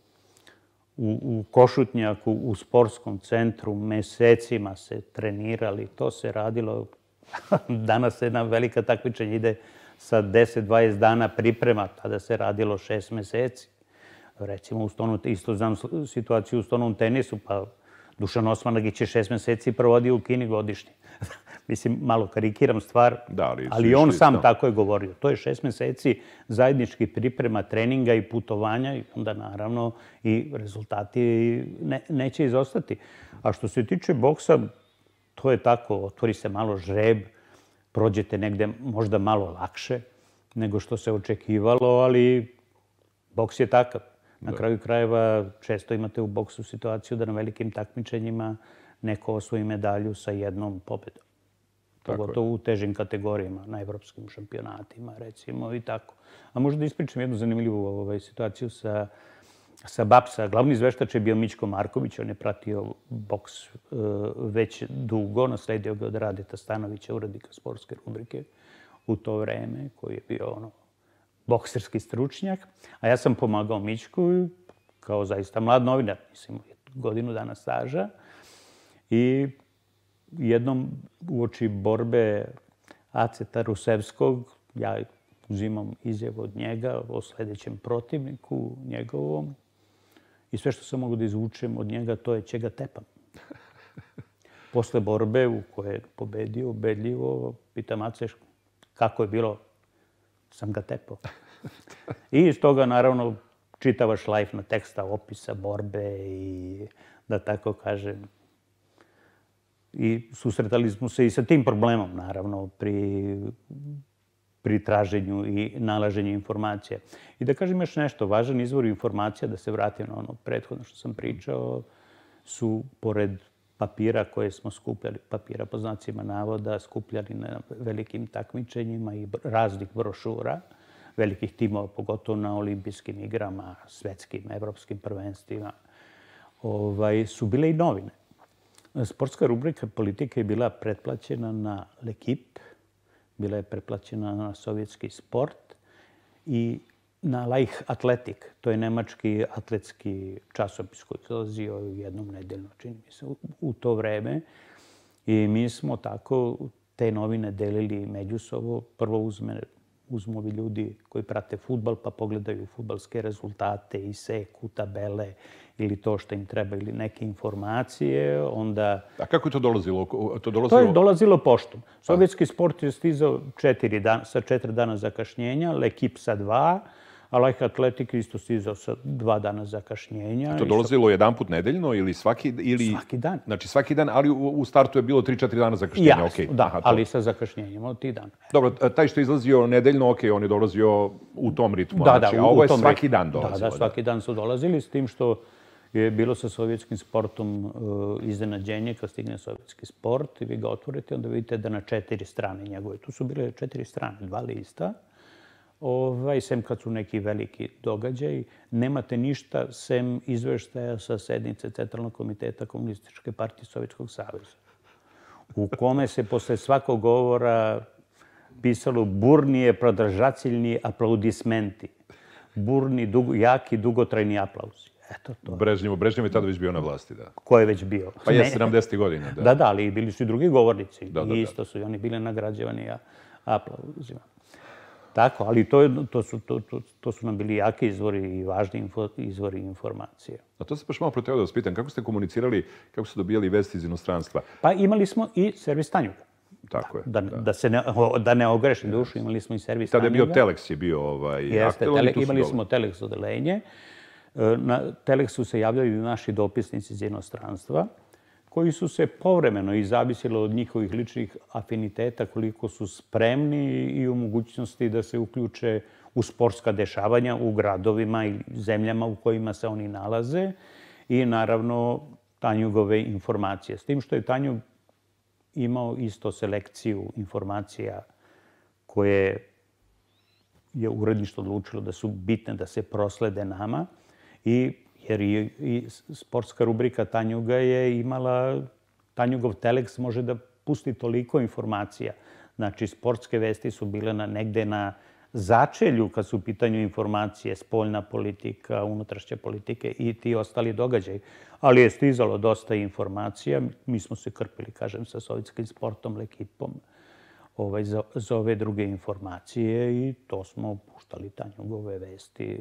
u, u Košutnjaku, u sportskom centru. Mesecima se trenirali. To se radilo. Danas jedna velika takmičenja ide sa deset do dvadeset dana priprema. Tada se radilo šest meseci. Recimo, u stonu, isto znam situaciju u stonom tenisu, pa Dušan Osmanagić je šest meseci provodio u Kini godišnje. Mislim, malo karikiram stvar, ali on sam tako je govorio. To je šest meseci zajednički priprema treninga i putovanja i onda naravno i rezultati neće izostati. A što se tiče boksa, to je tako, otvori se malo žreb, prođete negde možda malo lakše nego što se očekivalo, ali boks je takav. Na kraju krajeva često imate u boksu situaciju da na velikim takmičenjima neko osvoji medalju sa jednom pobedom. Pogotovo u težim kategorijama, na evropskim šampionatima, recimo, i tako. A možda da ispričam jednu zanimljivu situaciju sa sa B A P S-a. Glavni izveštač je bio Mićko Marković, on je pratio boks već dugo, nasledio ga od Radeta Stanovića, urednika sportske rubrike u to vreme, koji je bio ono bokserski stručnjak, a ja sam pomagao Mićku kao zaista mlad novinar, mislim, godinu dana staža. I jednom uoči borbe Aceta Rusevskog, ja uzimam izjavu od njega o sledećem protivniku njegovom i sve što sam mogu da izvučem od njega, to je će ga tepam. Posle borbe u kojoj je pobedio, ubedljivo, pitam Ace kako je bilo, sam ga tepao. I iz toga, naravno, čitava šlajfna teksta, opisa borbe i da tako kažem. I susretali smo se i sa tim problemom, naravno, pri, pri traženju i nalaženju informacija. I da kažem još nešto, važan izvor informacija, da se vratim na ono prethodno što sam pričao, su pored papira koje smo skupljali, papira po znacima navoda, skupljali na velikim takmičenjima i raznih brošura, velikih timova, pogotovo na olimpijskim igrama, svetskim, evropskim prvenstvima, ovaj, su bile i novine. Sportska rubrika politika je bila pretplaćena na L'Equipe, bila je pretplaćena na Sovjetski sport i na Laich Athletik. To je nemački atletski časopis koji izlazio jednom nedeljno, čini mi se, u to vreme. I mi smo tako te novine delili međusobno. Prvo uzme, uzmu ovi ljudi koji prate fudbal pa pogledaju fudbalske rezultate i seku, tabele ili to što im treba ili neke informacije. Onda... A kako je to dolazilo? To, dolazilo... to je dolazilo poštom. Sovjetski sport je stizao četiri dan, sa četiri dana zakašnjenja, L'Equipe sa dva, a Laich Athletik isto stizao sa dva dana zakašnjenja. A to dolazilo jedan put nedeljno ili svaki... Ili... Svaki dan. Znači svaki dan, ali u, u startu je bilo tri četiri dana zakašnjenja. Jasno, okay. da, Aha, ali sa zakašnjenjem od tih dana. Dobro, taj što je izlazio nedeljno, ok, on je dolazio u tom ritmu. Da, znači, da, a ovo je svaki ritmu. dan dolazilo. Da, da, svaki dan su dolazili, s tim što je bilo sa sovjetskim sportom uh, iznenađenje kad stigne sovjetski sport i vi ga otvorite, onda vidite da na četiri strane njegove, tu su bile četiri strane, dva lista, ovaj, sem kad su neki veliki događaji, nemate ništa sem izveštaja sa sednice Centralnog komiteta Komunističke partije Sovjetskog saveza, u kome se posle svakog govora pisalo burnije, prodržaciljni aplaudismenti, burni, dugo, jaki, dugotrajni aplauzi. Eto to. Brežnjev, Brežnjev je tada već bio na vlasti, da. Ko je već bio? Pa je sedamdesetih godina, da. Da, da, ali bili su i drugi govornici. Da, da, I isto su i oni bili nagrađivani aplauzima. Tako, ali to, je, to, su, to, to, to su nam bili jaki izvori i važni info, izvori informacije. A to se baš malo proteo da vas pitam. Kako ste komunicirali, kako ste dobijali vesti iz inostranstva? Pa imali smo i servis Tanjuga. Tako je. Da, da. da, se ne, da ne ogrešim dušu, imali smo i servis Tada Tanjuga. Tada je bio Telex, je bio ovaj, Jeste, tele, imali smo Telex odelenje. Na Telexu se javljali naši dopisnici iz inostranstva, koji su se povremeno i zavisilo od njihovih ličnih afiniteta koliko su spremni i u mogućnosti da se uključe u sportska dešavanja u gradovima i zemljama u kojima se oni nalaze i naravno Tanjugove informacije. S tim što je Tanjug imao isto selekciju informacija koje je uredništvo odlučilo da su bitne da se proslede nama, i jer i, i sportska rubrika Tanjuga je imala, Tanjugov Telex može da pusti toliko informacija. Znači, sportske vesti su bile na, negde na začelju kad su u pitanju informacije, spoljna politika, unutrašnje politike i ti ostali događaji. Ali je stizalo dosta informacija. Mi smo se krpili, kažem, sa sovjetskim sportom, L'Equipom, ovaj, za, za ove druge informacije i to smo puštali Tanjugove vesti.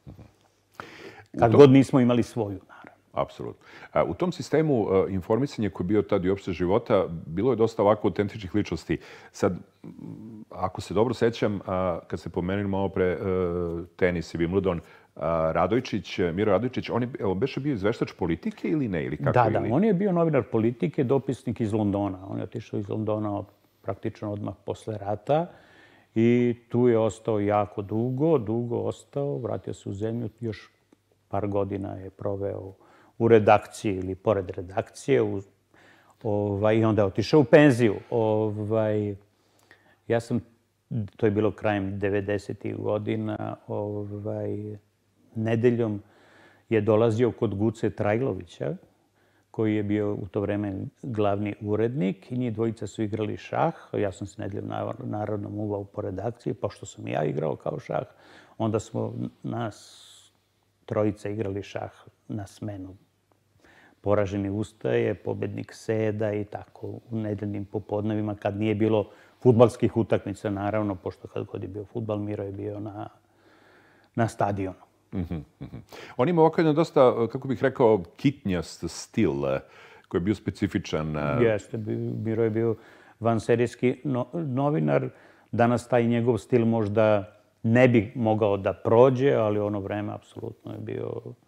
Kad god nismo imali svoju, naravno. Apsolutno. U tom sistemu informisanja koji je bio tada i opšte života, bilo je dosta ovako autentičnih ličnosti. Sad, ako se dobro sećam, kad ste pomenuli malo pre tenis i Wimbledon, Radojčić, Miro Radojčić, on je beše bio izveštač politike ili ne? Ili kako, da, da, ili... on je bio novinar politike, dopisnik iz Londona. On je otišao iz Londona praktično odmah posle rata i tu je ostao jako dugo, dugo ostao, vratio se u zemlju, još par godina je proveo u redakciji ili pored redakcije u, ovaj, i onda je otišao u penziju. Ovaj, ja sam, to je bilo krajem devedesetih godina, ovaj, nedeljom je dolazio kod Guce Trajlovića, koji je bio u to vreme glavni urednik i njih dvojica su igrali šah. Ja sam se nedeljom naravno muvao po redakciji, pošto sam ja igrao kao šah, onda smo nas trojica igrali šah na smenu. Poraženi ustaje, pobednik seda i tako u nedeljnim popodnevima kad nije bilo fudbalskih utakmica, naravno, pošto kad god je bio fudbal, Miro je bio na, na stadionu. Mm-hmm, mm-hmm. On ima ovako jedan dosta, kako bih rekao, kitnjast stil koji je bio specifičan. Jeste, Miro je bio vanserijski no, novinar. Danas taj njegov stil možda ne bi mogao da prođe, ali ono vreme apsolutno je bio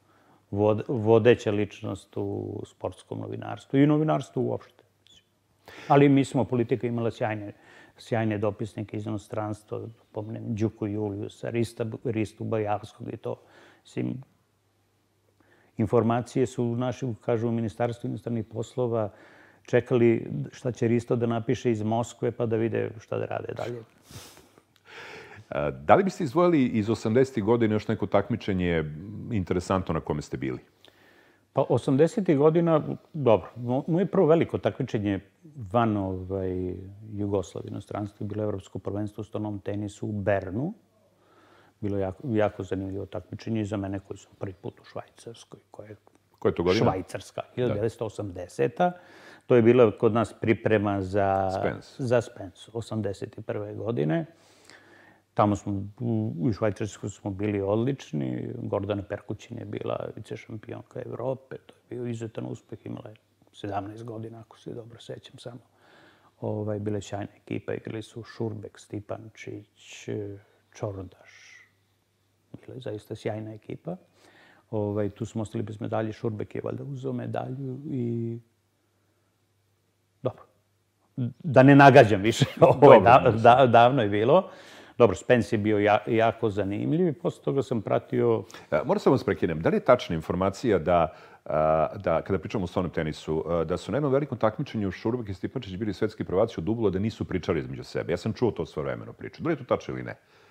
vodeća ličnost u sportskom novinarstvu i novinarstvu uopšte. Ali mi smo, politika imala sjajne, sjajne dopisnike iz inostranstva, pomnem Đuku Juliusa, Ristu Bajavskog i to. Mislim, informacije su naši, kažu, u Ministarstvu inostranih poslova čekali šta će Risto da napiše iz Moskve pa da vide šta da rade dalje. Da li biste izdvojili iz osamdesetih godina još neko takmičenje interesantno na kome ste bili? Pa osamdesetih godina, dobro, moje prvo veliko takmičenje van Jugoslavije, inostranstvo je bilo Evropsko prvenstvo u stolnom tenisu u Bernu. Bilo je jako zanimljivo takmičenje i za mene koji sam prvi put u Švajcarskoj. Koja je to godina? Švajcarska, hiljadu devetsto osamdeseta. To je bila kod nas priprema za Spence, osamdeset prve godine. Tamo smo, u Švajcarskoj smo bili odlični. Gordana Perkućin je bila vice šampionka Evrope. To je bio izuzetan uspeh. Imala je sedamnaest godina, ako se dobro sećam samo. Bila je sjajna ekipa. Igrali su Šurbek, Stipančić, Čordaš. Bila je zaista sjajna ekipa. Tu smo ostali bez medalje. Šurbek je valjda uzeo medalju i... Dobro. Da ne nagađam više. Davno je bilo. Dobro, Spence je bio jako zanimljiv i posle toga sam pratio... Moram samo vas prekinem. Da li je tačna informacija da, kada pričamo o stolnom tenisu, da su na jednom velikom takmičenju Šurbek i Stipančić bili svetski prvaci u dublu, da nisu pričali između sebe? Ja sam čuo to svojevremeno priču. Da li je to tačno ili ne?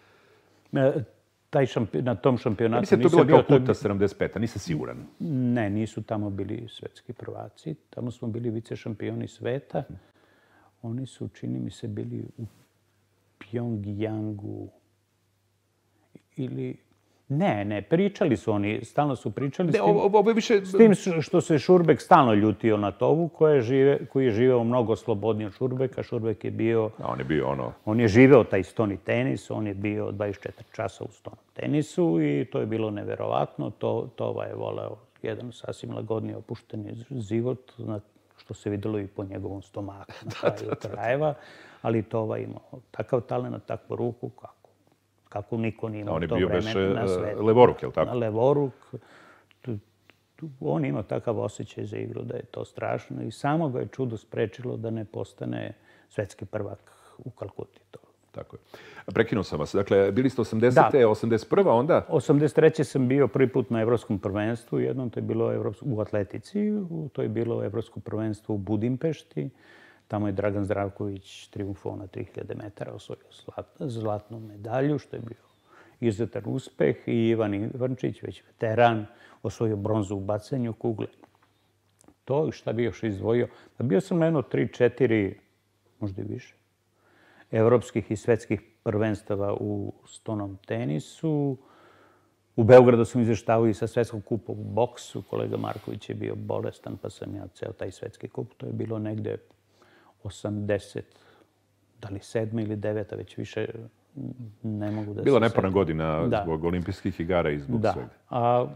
Na tom šampionatu... Mislim, to je bilo kao Kuta sedamdeset peta, nisam siguran. Ne, nisu tamo bili svetski prvaci. Tamo smo bili vice šampioni sveta. Oni su, čini mi se, bili u Pjongjangu ili... Ne, ne, pričali su oni, stalno su pričali s tim što se Šurbek stalno ljutio na Tovu, koji je živeo mnogo slobodnije od Šurbeka. Šurbek je bio... On je bio ono... On je živeo taj stoni tenis, on je bio dvadeset četiri časa u stonom tenisu i to je bilo neverovatno. Tova je voleo jedan sasvim lagodni opušteni život, što se videlo i po njegovom stomaku na kraju krajeva, ali Tova imao takav talent, takvu ruku, kako, kako niko nije imao to vreme na svetu. On je bio beš levoruk, je li tako? Levoruk. On ima takav osjećaj za igru da je to strašno i samo ga je čudo sprečilo da ne postane svetski prvak u Kalkuti. Tako je. Prekinuo sam vas. Dakle, bili ste osamdesete, osamdeset prva onda? osamdeset treće sam bio prvi put na Evropskom prvenstvu. Jednom to je bilo u atletici, to je bilo Evropsko prvenstvo u Budimpešti. Tamo je Dragan Zdravković triumfovao na tri hiljade metara, osvojio zlatnu medalju, što je bio izuzetan uspeh. I Ivan Ivančić, već veteran, osvojio bronzu u bacanju kugle. To šta bi još izdvojio? Bio sam na jedno tri, četiri, možda i više, evropskih i svetskih prvenstava u stonom tenisu. U Beogradu sam izveštavao i sa svetskog kupa u boksu. Kolega Marković je bio bolestan, pa sam ja ceo taj svetski kup. To je bilo negde osamdeset, da li sedma ili deveta, već više ne mogu da se setim. Bila neparna godina zbog olimpijskih igara i zbog svega. Da, a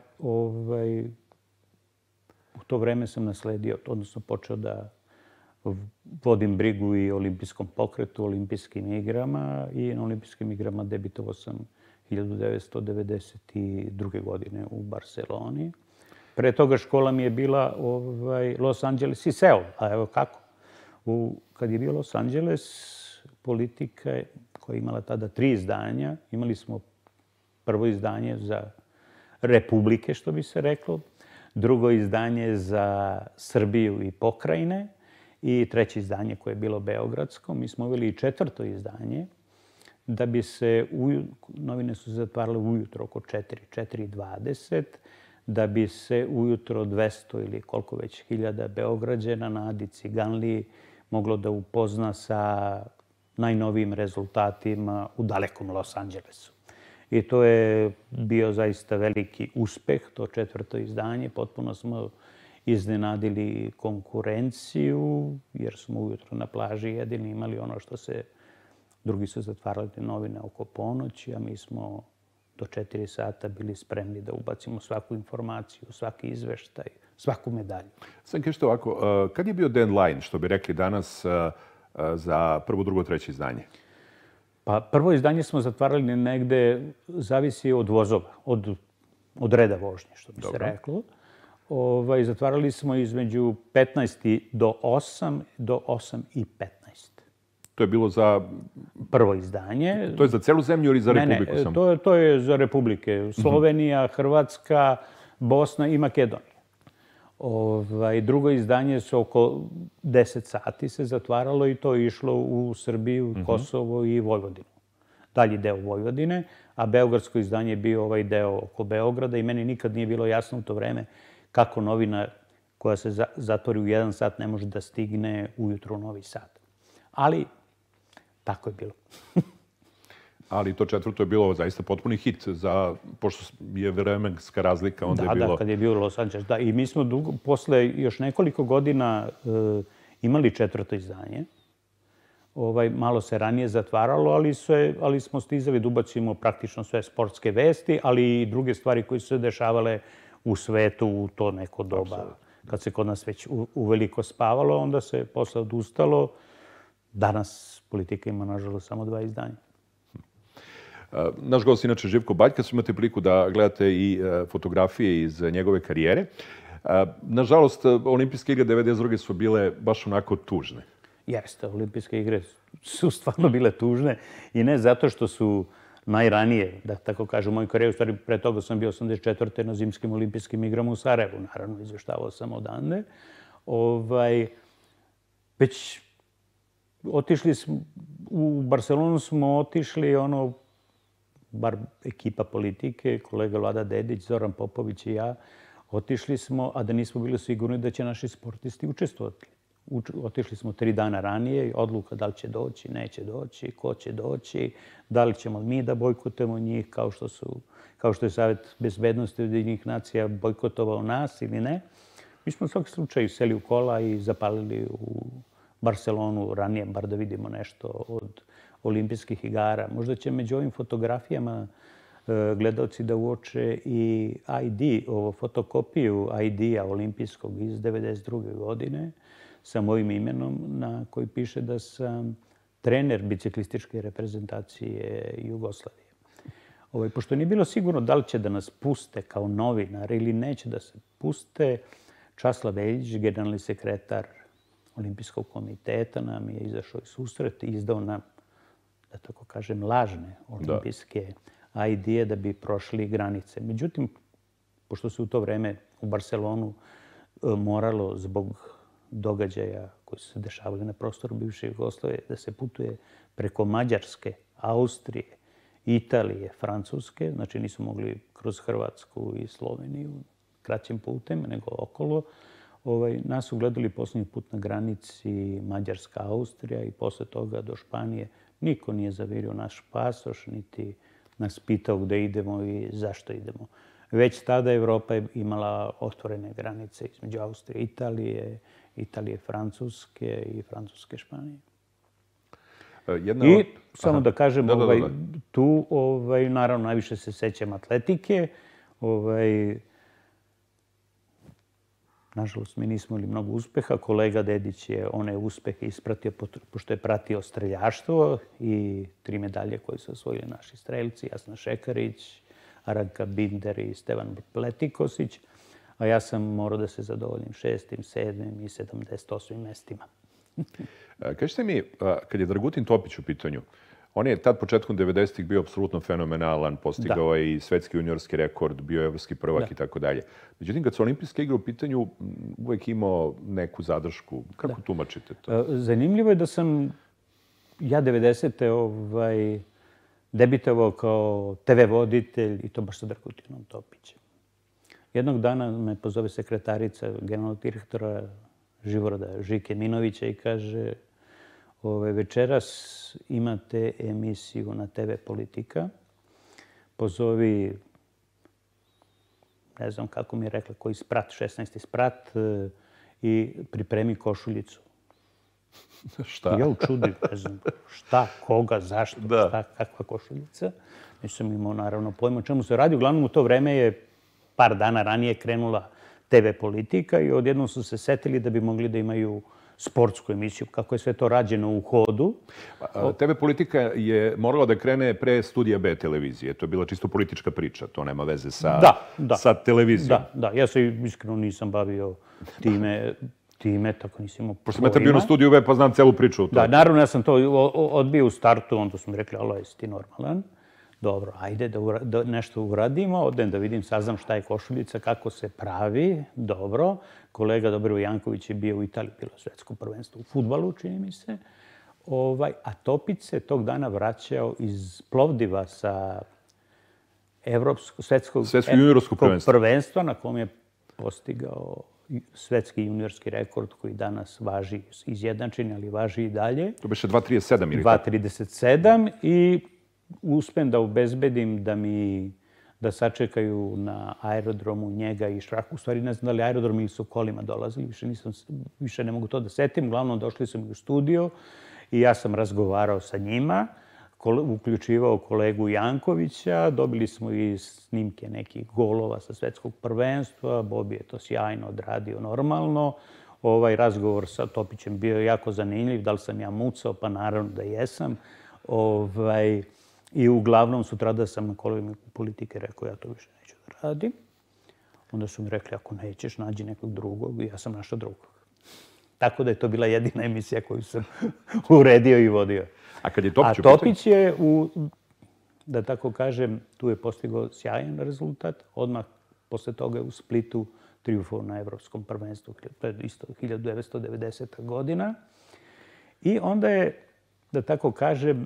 u to vreme sam nasledio, odnosno počeo da vodim brigu i o olimpijskom pokretu, o olimpijskim igrama i na olimpijskim igrama debitovao sam hiljadu devetsto devedeset druge. godine u Barseloni. Pre toga škola mi je bila Los Angeles i Seul, a evo kako. Kad je bio Los Angeles, politika koja je imala tada tri izdanja, imali smo prvo izdanje za republike, što bi se reklo, drugo izdanje za Srbiju i pokrajine, i treće izdanje koje je bilo beogradsko. Mi smo uveli i četvrto izdanje, da bi se, novine su se zatvarale ujutro oko četiri, četiri dvadeset, da bi se ujutro dvesta ili koliko već hiljada Beograđana na Adi Ciganliji moglo da upozna sa najnovijim rezultatima u dalekom Los Angelesu. I to je bio zaista veliki uspeh, to četvrto izdanje. Potpuno smo iznenadili konkurenciju, jer smo ujutro na plaži jedini imali ono što se, drugi su zatvarali novine oko ponoći, a mi smo do četiri sata bili spremni da ubacimo svaku informaciju, svaki izveštaj, svaku medalju. Sam kažete ovako, kad je bio deadline, što bi rekli danas, za prvo, drugo, treće izdanje? Pa prvo izdanje smo zatvarali negde, zavisi od vozova, od od reda vožnje, što bi se reklo. Zatvarali smo između petnaest do osam do osam i petnaest. To je bilo za... Prvo izdanje. To je za celu zemlju ili za Republiku samo? Ne, ne, to je za Republike. Slovenija, Hrvatska, Bosna i Makedonija. Drugo izdanje se oko deset sati se zatvaralo i to je išlo u Srbiju, Kosovo i Vojvodinu. Dalji deo Vojvodine, a beogradsko izdanje je bio ovaj deo oko Beograda i meni nikad nije bilo jasno u to vreme kako novina koja se zatvori u jedan sat ne može da stigne ujutro u Novi Sad. Ali tako je bilo. Ali to četvrto je bilo zaista potpuni hit, pošto je vremenska razlika, onda je bilo... Da, da, kad je bio Los Angeles, da. I mi smo posle još nekoliko godina imali četvrto izdanje. Malo se ranije zatvaralo, ali smo stizali da ubacimo praktično sve sportske vesti, ali i druge stvari koje su se dešavale u svetu u to neko doba. Kad se kod nas već uveliko spavalo, onda se posle odustalo. Danas politika ima, nažalost, samo dva izdanja. Naš gost, inače, Živko Baljka, su imate priliku da gledate i fotografije iz njegove karijere. Nažalost, olimpijske igre devedeset druge su bile baš onako tužne. Jeste, olimpijske igre su stvarno bile tužne i ne zato što su najranije, da tako kažem, u mojoj karijeri, u stvari pre toga sam bio osamdeset četvrte na zimskim olimpijskim igrama u Sarajevu, naravno, izveštavao sam odande. Već otišli smo, u Barcelonu smo otišli, ono, bar ekipa politike, kolega Vlada Dedić, Zoran Popović i ja, otišli smo, a da nismo bili sigurni da će naši sportisti učestvovati. Otišli smo tri dana ranije, odluka da li će doći, neće doći, ko će doći, da li ćemo mi da bojkotujemo njih, kao što su, kao što je Savet bezbednosti Ujedinjenih nacija bojkotovao nas ili ne. Mi smo u svakom slučaju seli u kola i zapalili u Barcelonu ranije, bar da vidimo nešto od olimpijskih igara. Možda će među ovim fotografijama gledalci da uoče i I D, ovo fotokopiju I D-a olimpijskog iz devedeset druge godine sa mojim imenom na koji piše da sam trener biciklističke reprezentacije Jugoslavije. Pošto nije bilo sigurno da li će da nas puste kao novinar ili neće da se puste, Časlav Veljić, generalni sekretar Olimpijskog komiteta, nam je izašao i susret i izdao nam, da tako kažem, lažne olimpijske I D-e da bi prošli granice. Međutim, pošto se u to vreme u Barcelonu moralo zbog događaja koji su se dešavali na prostoru bivše Jugoslavije da se putuje preko Mađarske, Austrije, Italije, Francuske, znači nisu mogli kroz Hrvatsku i Sloveniju kraćim putem, nego okolo. Nas su gledali posljednji put na granici Mađarska-Austrija i posle toga do Španije. Niko nije zavirio naš pasoš, niti nas pitao gde idemo i zašto idemo. Već tada Evropa je imala otvorene granice između Austrije i Italije, Italije Francuske i Francuske Španije. I samo da kažem, tu naravno najviše se sećam atletike. Nažalost, mi nismo imali mnogo uspeha. Kolega Dedić je one uspehe ispratio, pošto je pratio streljaštvo i tri medalje koje su osvojili naši strelci, Jasna Šekarić, Aranka Binder i Stevan Pletikosić, a ja sam morao da se zadovoljim šestim, sedmim i sedamdeset osmim mestima. Kažete mi, kad je Dragutin Topić u pitanju, on je tad početkom devedesetih bio apsolutno fenomenalan, postigao je i svetski juniorski rekord, bio je evropski prvak i tako dalje. Međutim, kad su olimpijske igre u pitanju, uvek imao neku zadršku. Kako tumačite to? Zanimljivo je da sam ja devedesete debitovao kao te ve voditelj i to baš sa Dragutinom Topićem. Jednog dana me pozove sekretarica generalnog direktora Živoroda Žike Minovića i kaže: večeras imate emisiju na te ve Politika, pozovi, ne znam kako mi je rekla, koji sprat, šesnaesti sprat, i pripremi košuljicu. Šta? Ja u čudi, ne znam, šta, koga, zašto, šta, kakva košuljica. Nisam imao naravno pojma o čemu se radi. Uglavnom u to vreme je par dana ranije krenula te ve Politika i odjednom su se setili da bi mogli da imaju sportsku emisiju, kako je sve to rađeno u hodu. Tebe politika je morala da krene pre Studija B televizije. To je bila čisto politička priča, to nema veze sa, sa televizijom. Da, da. Ja se iskreno nisam bavio time, time, tako nisam imao pojma. Pošto me bio na Studiju B, pa znam celu priču o tome. Da, naravno, ja sam to odbio u startu, onda su mi rekli, alo, jesi ti normalan? Dobro, ajde da nešto uradimo, odem da vidim, saznam šta je košuljica, kako se pravi, dobro. Kolega Dobrivoje Janković je bio u Italiji, bilo svetsko prvenstvo u fudbalu, čini mi se. A Topić se tog dana vraćao iz Plovdiva sa svetskog prvenstva na kom je postigao svetski juniorski rekord koji danas važi izjednačen, ali važi i dalje. To biše dva trideset sedam ili dva trideset sedam i uspem da obezbedim da mi da sačekaju na aerodromu njega i Šraku. U stvari ne znam da li aerodrom ili su kolima dolazili, više, nisam, više ne mogu to da setim. Uglavnom došli su mi u studio i ja sam razgovarao sa njima, uključivao kolegu Jankovića, dobili smo i snimke nekih golova sa svetskog prvenstva, Bobi je to sjajno odradio normalno. Ovaj razgovor sa Topićem bio jako zanimljiv, da li sam ja mucao, pa naravno da jesam. Ovaj, I uglavnom sutradan sam na kolovima politike rekao ja to više neću da radim. Onda su mi rekli ako nećeš nađi nekog drugog i ja sam našao drugog. Tako da je to bila jedina emisija koju sam uredio i vodio. A kad je Topić A Topić je, u, da tako kažem, tu je postigao sjajan rezultat. Odmah posle toga je u Splitu triumfovao na evropskom prvenstvu. To je isto hiljadu devetsto devedeseta godina. I onda je, da tako kažem,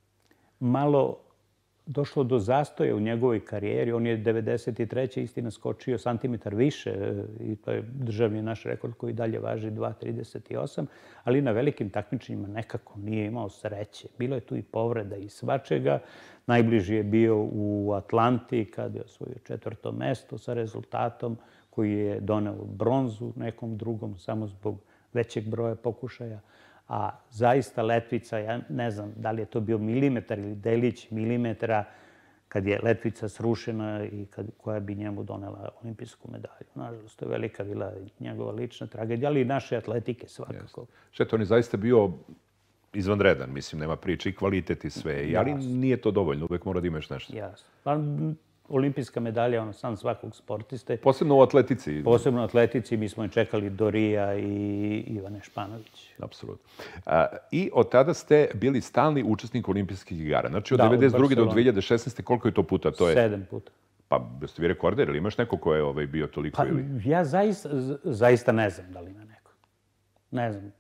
malo došlo do zastoja u njegovoj karijeri. On je devedeset treće istina skočio santimetar više i to je državni naš rekord koji dalje važi dva trideset osam, ali na velikim takmičenjima nekako nije imao sreće. Bilo je tu i povreda i svačega. Najbliži je bio u Atlanti kad je osvojio četvrto mesto sa rezultatom koji je doneo bronzu nekom drugom samo zbog većeg broja pokušaja. A zaista letvica, ja ne znam da li je to bio milimetar ili delić milimetra, kad je letvica srušena i koja bi njemu donela olimpijsku medalju. Nažalost, to je velika bila njegova lična tragedija, ali i naše atletike svakako. Šeto, on je zaista bio izvanredan, mislim, nema priče i kvalitet i sve, ali nije to dovoljno, uvek mora da imaš nešto. Jasno. Olimpijska medalja, ono sam svakog sportiste. Posebno u atletici. Posebno u atletici, mi smo čekali Dorija i Ivane Španović. Apsolutno. I od tada ste bili stalni učesnik olimpijskih igara. Znači od devedeset druge do dve hiljade šesnaeste koliko je to puta? Sedam puta. Pa jeste vi rekorder ili imaš neko ko je bio toliko? Pa ja zaista ne znam da li ima neko. Ne znam.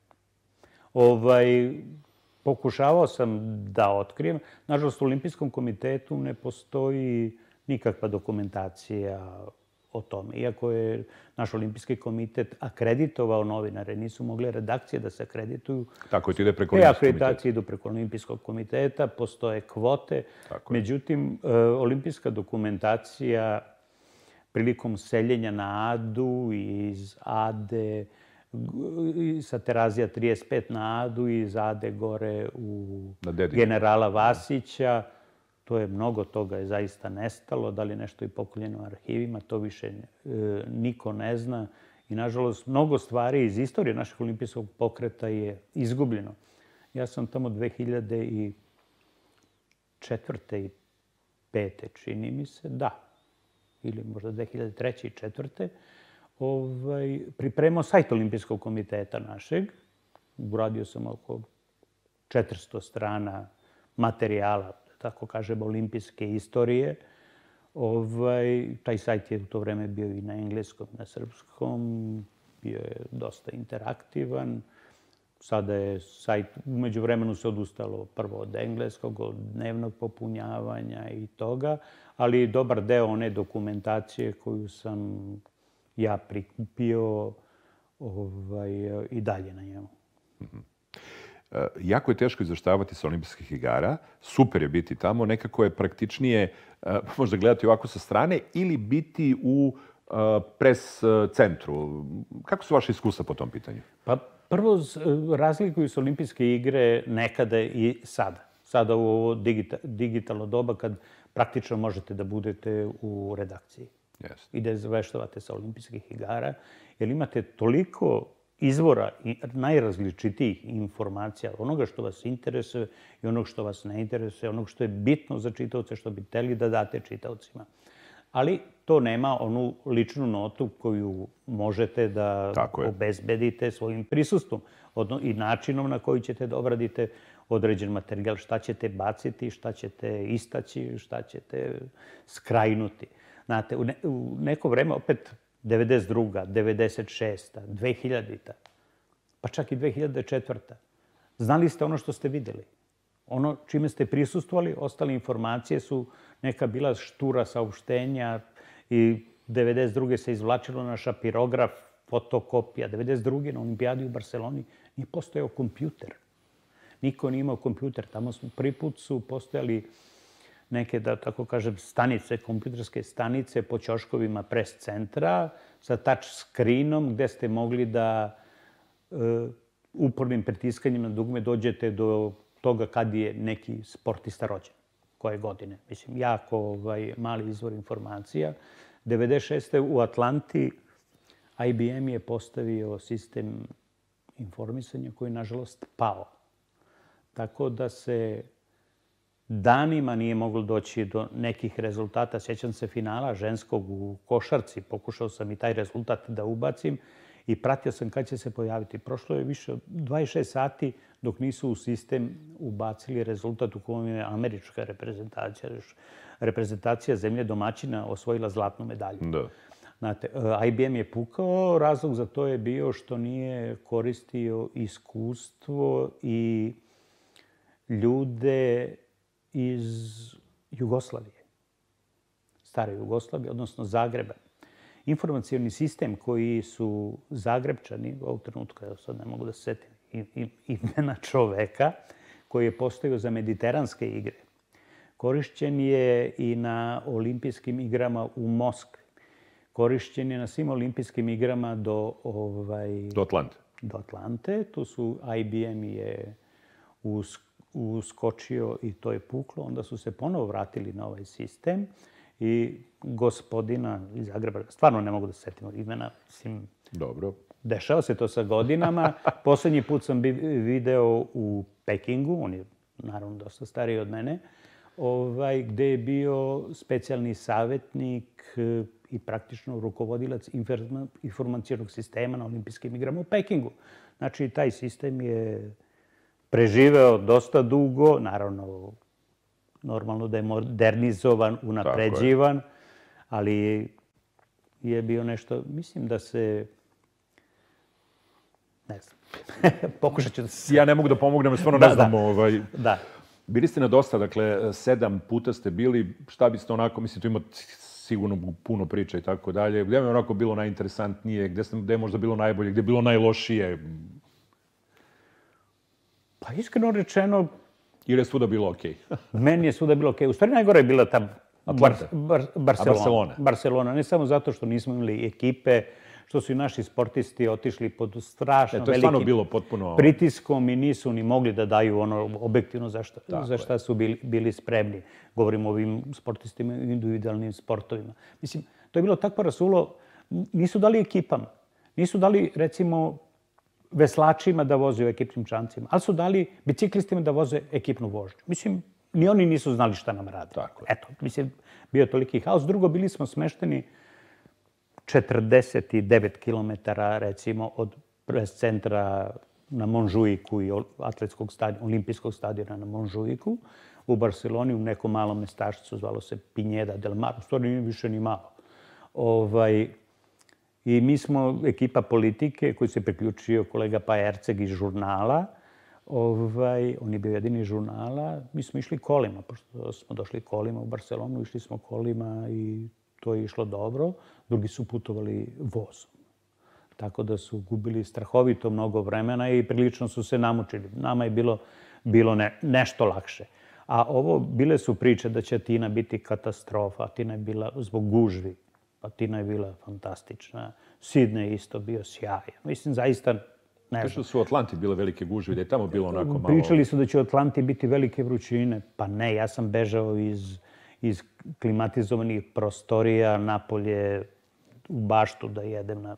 Pokušavao sam da otkrijem. Nažalost, u Olimpijskom komitetu ne postoji nikakva dokumentacija o tome. Iako je naš olimpijski komitet akreditovao novinare, nisu mogle redakcije da se akredituju. Tako je, to ide preko olimpijskog komiteta. Akreditacije idu preko olimpijskog komiteta, postoje kvote. Međutim, olimpijska dokumentacija prilikom seljenja na Adu iz Ade, sa Terazija trideset pet na Adu i iz Ade gore u generala Vasića, to je mnogo toga je zaista nestalo, da li je nešto i pokoljeno u arhivima, to više niko ne zna. I nažalost, mnogo stvari iz istorije našeg olimpijskog pokreta je izgubljeno. Ja sam tamo dve hiljade četvrte i pete čini mi se, da, ili možda dve hiljade treće i četvrte pripremao sajt Olimpijskog komiteta našeg. Uradio sam oko četiristo strana materijala, tako kažem, olimpijske istorije. Taj sajt je u to vreme bio i na engleskom i na srpskom. Bio je dosta interaktivan. Sada je sajt, umeđu vremenu se odustalo prvo od engleskog, od dnevnog popunjavanja i toga, ali dobar deo one dokumentacije koju sam ja prikupio i dalje na njemu. Jako je teško izveštavati sa olimpijskih igara. Super je biti tamo. Nekako je praktičnije možda gledati ovako sa strane ili biti u pres centru. Kako su vaše iskustva po tom pitanju? Pa prvo razlikuju se olimpijske igre nekada i sada. Sada u ovo digitalno doba kad praktično možete da budete u redakciji i da izveštavate sa olimpijskih igara, jer imate toliko izvora najrazličitijih informacija, onoga što vas interesuje i onog što vas ne interesuje, onog što je bitno za čitaoce, što bi hteli da date čitaocima. Ali to nema onu ličnu notu koju možete da obezbedite svojim prisustvom i načinom na koji ćete da obradite određen materijal, šta ćete baciti, šta ćete istaći, šta ćete skrajnuti. Znate, u neko vreme, opet devedeset druga, devedeset šesta, dve hiljadita, pa čak i dve hiljade četvrta. Znali ste ono što ste videli. Ono čime ste prisustvovali, ostale informacije su neka bila štura saopštenja i devedeset druge se izvlačilo na šapirograf, fotokopija. devedeset druge na olimpijadi u Barceloni nije postojao kompjuter. Niko nije imao kompjuter. Tamo smo prvi put su postojali neke, da tako kažem, stanice, kompjuterske stanice po ćoškovima pres centra sa touch screenom gde ste mogli da upornim pritiskanjem na dugme dođete do toga kad je neki sportista rođen, koje godine. Mislim, jako mali izvor informacija. devedeset šeste u Atlanti I B M je postavio sistem informisanja koji je, nažalost, pao. Tako da se danima nije moglo doći do nekih rezultata. Sjećam se finala ženskog u košarci. Pokušao sam i taj rezultat da ubacim i pratio sam kad će se pojaviti. Prošlo je više od dvadeset šest sati dok nisu u sistem ubacili rezultat u kojem je američka reprezentacija, reprezentacija zemlje domaćina osvojila zlatnu medalju. Znate, I B M je pukao. Razlog za to je bio što nije koristio iskustvo i ljude iz Jugoslavije, stare Jugoslavije, odnosno Zagreba. Informacioni sistem koji su Zagrebčani, u ovog trenutka, ja sad ne mogu da se setim imena čoveka, koji je postavio za mediteranske igre, korišćen je i na olimpijskim igrama u Moskvi. Korišćen je na svim olimpijskim igrama do... Do Atlante. Do Atlante. Tu su I B M je uskočio i to je puklo. Onda su se ponovo vratili na ovaj sistem i gospodina iz Zagreba, stvarno ne mogu da se setimo imena, mislim... Dobro. Dešava se to sa godinama. Poslednji put sam video u Pekingu, on je naravno dosta stariji od mene, gde je bio specijalni savjetnik i praktično rukovodilac informacijonog sistema na olimpijskim igrama u Pekingu. Znači, taj sistem je preživeo dosta dugo, naravno, normalno da je modernizovan, unapređivan, ali je bio nešto, mislim da se, ne znam, pokušat ću da se... Ja ne mogu da pomognem, stvarno ne znam. Da. Bili ste na dosta, dakle, sedam puta ste bili, šta biste onako, mislim, tu ima sigurno puno priča i tako dalje. Gde mi je onako bilo najinteresantnije, gde je možda bilo najbolje, gde je bilo najlošije? Pa iskreno rečeno... Ili je svuda bilo okej? Meni je svuda bilo okej. U stvari najgore je bila ta Barcelona. Barcelona. Ne samo zato što nismo imali ekipe, što su i naši sportisti otišli pod strašno velikim pritiskom i nisu ni mogli da daju ono objektivno za šta su bili spremni. Govorimo o ovim sportistima i individualnim sportovima. Mislim, to je bilo tako rasulo. Nisu dali ekipama. Nisu dali, recimo, veslačima da voze u ekipnim čamcima, ali su dali biciklistima da voze ekipnu vožnju. Mislim, ni oni nisu znali šta nam rade. Eto, mislim, bio je toliki haos. Drugo, bili smo smešteni četrdeset devet kilometara, recimo, od pres centra na Montjuiku i atletskog stadiona, olimpijskog stadiona na Montjuiku, u Barceloni, u nekom malom mestašcu, zvalo se Pineda del Mar, u stvari nije više ni malo. I mi smo ekipa politike koji se priključio kolega Paja Erceg iz žurnala. On je bio jedini žurnala. Mi smo išli kolima, pošto smo došli kolima u Barcelonu, išli smo kolima i to je išlo dobro. Drugi su putovali vozom. Tako da su gubili strahovito mnogo vremena i prilično su se namučili. Nama je bilo nešto lakše. A ovo, bile su priče da će Atina biti katastrofa. Atina je bila zbog gužvi. Atina je bila fantastična. Sidney je isto bio sjajan. Mislim, zaista, ne znam. Što su u Atlanti bile velike gužve, da je tamo bilo onako malo... Pričali su da će u Atlanti biti velike vrućine. Pa ne, ja sam bežao iz klimatizovanih prostorija napolje u baštu da jedem na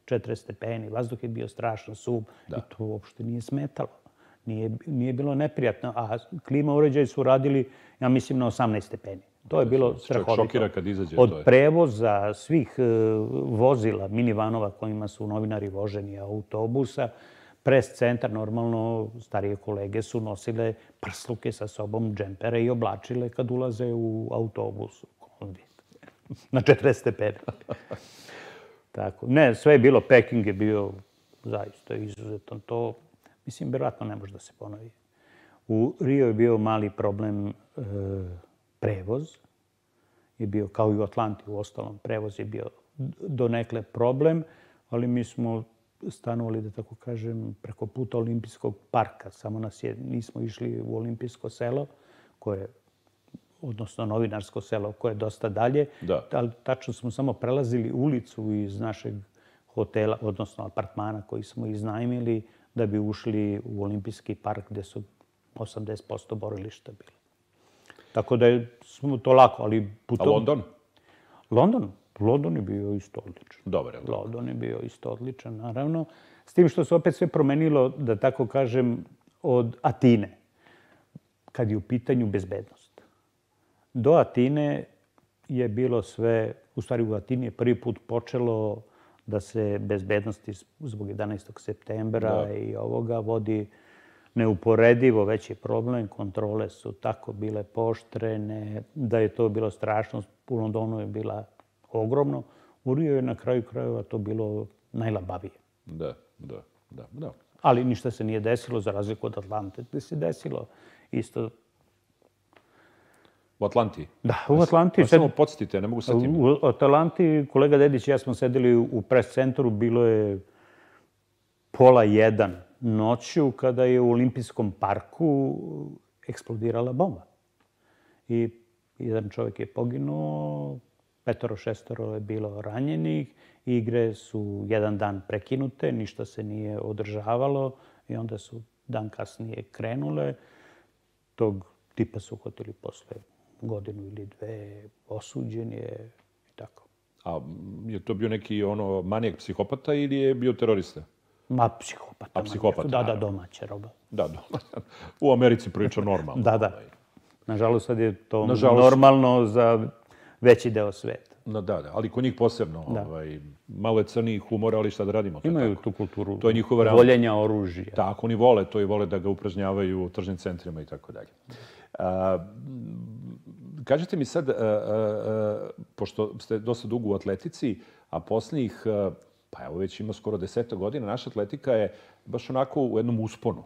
četrdeset stepeni, vazduh je bio strašan, suv i to uopšte nije smetalo. Nije, nije bilo neprijatno, a klima uređaji su radili, ja mislim, na osamnaest stepeni. To je bilo strahovito. Šokira kad izađe. Od prevoza svih vozila, minivanova kojima su novinari voženi, autobusa, pres centar, normalno, starije kolege su nosile prsluke sa sobom, džempere i oblačile kad ulaze u autobus. Na četrdeset stepeni. Tako. Ne, sve je bilo, Peking je bio zaista izuzetan. To, mislim, vjerojatno ne može da se ponovi. U Rio je bio mali problem e, prevoz. Je bio, kao i u Atlanti, u ostalom, prevoz je bio donekle problem, ali mi smo stanovali, da tako kažem, preko puta Olimpijskog parka. Samo nas je, nismo išli u Olimpijsko selo, koje, odnosno novinarsko selo, koje je dosta dalje. Da. Ali tačno smo samo prelazili ulicu iz našeg hotela, odnosno apartmana koji smo iznajmili, da bi ušli u Olimpijski park gde su osamdeset posto borilišta bili. Tako da je to lako, ali putom... A London? London? London je bio isto odličan. Dobar. London je bio isto odličan, naravno. S tim što se opet sve promenilo, da tako kažem, od Atine, kad je u pitanju bezbednost. Do Atine je bilo sve, u stvari u Atini je prvi put počelo da se bezbednosti zbog jedanaestog septembra i ovoga vodi neuporedivo veći problem. Kontrole su tako bile pooštrene da je to bilo strašno. U Londonu je bila ogromno. U Riju je na kraju krajeva to bilo najlabavije. Da, da, da, da. Ali ništa se nije desilo, za razliku od Atlante, gde se desilo isto. U Atlanti? Da, u Atlanti. Pa samo podsjetite, ne mogu setiti. U Atlanti, kolega Dedić i ja smo sedeli u pres centru, bilo je pola jedan noću kada je u Olimpijskom parku eksplodirala bomba. I jedan čovjek je poginuo, petoro, šestoro je bilo ranjenih, igre su jedan dan prekinute, ništa se nije održavalo i onda su dan kasnije krenule. Tog tipa su uhvatili posle godinu ili dve, osuđen je i tako. A je to bio neki ono manijak psihopata ili je bio terorista? Ma, psihopata. A psihopata? Da, da, domaća roba. Da, domaća. U Americi priča normalno. Da, da. Nažalost, sad je to normalno za veći deo sveta. Da, da, ali kod njih posebno. Malo je crni humor, ali šta da radimo? Imaju tu kulturu to je njihova voljenja oružja. Tako, oni vole to i vole da ga upražnjavaju u tržnim centrima i tako dalje. Kažete mi sad, pošto ste dosta dugo u atletici, a posljednjih, pa evo već ima skoro deseta godina, naša atletika je baš onako u jednom usponu.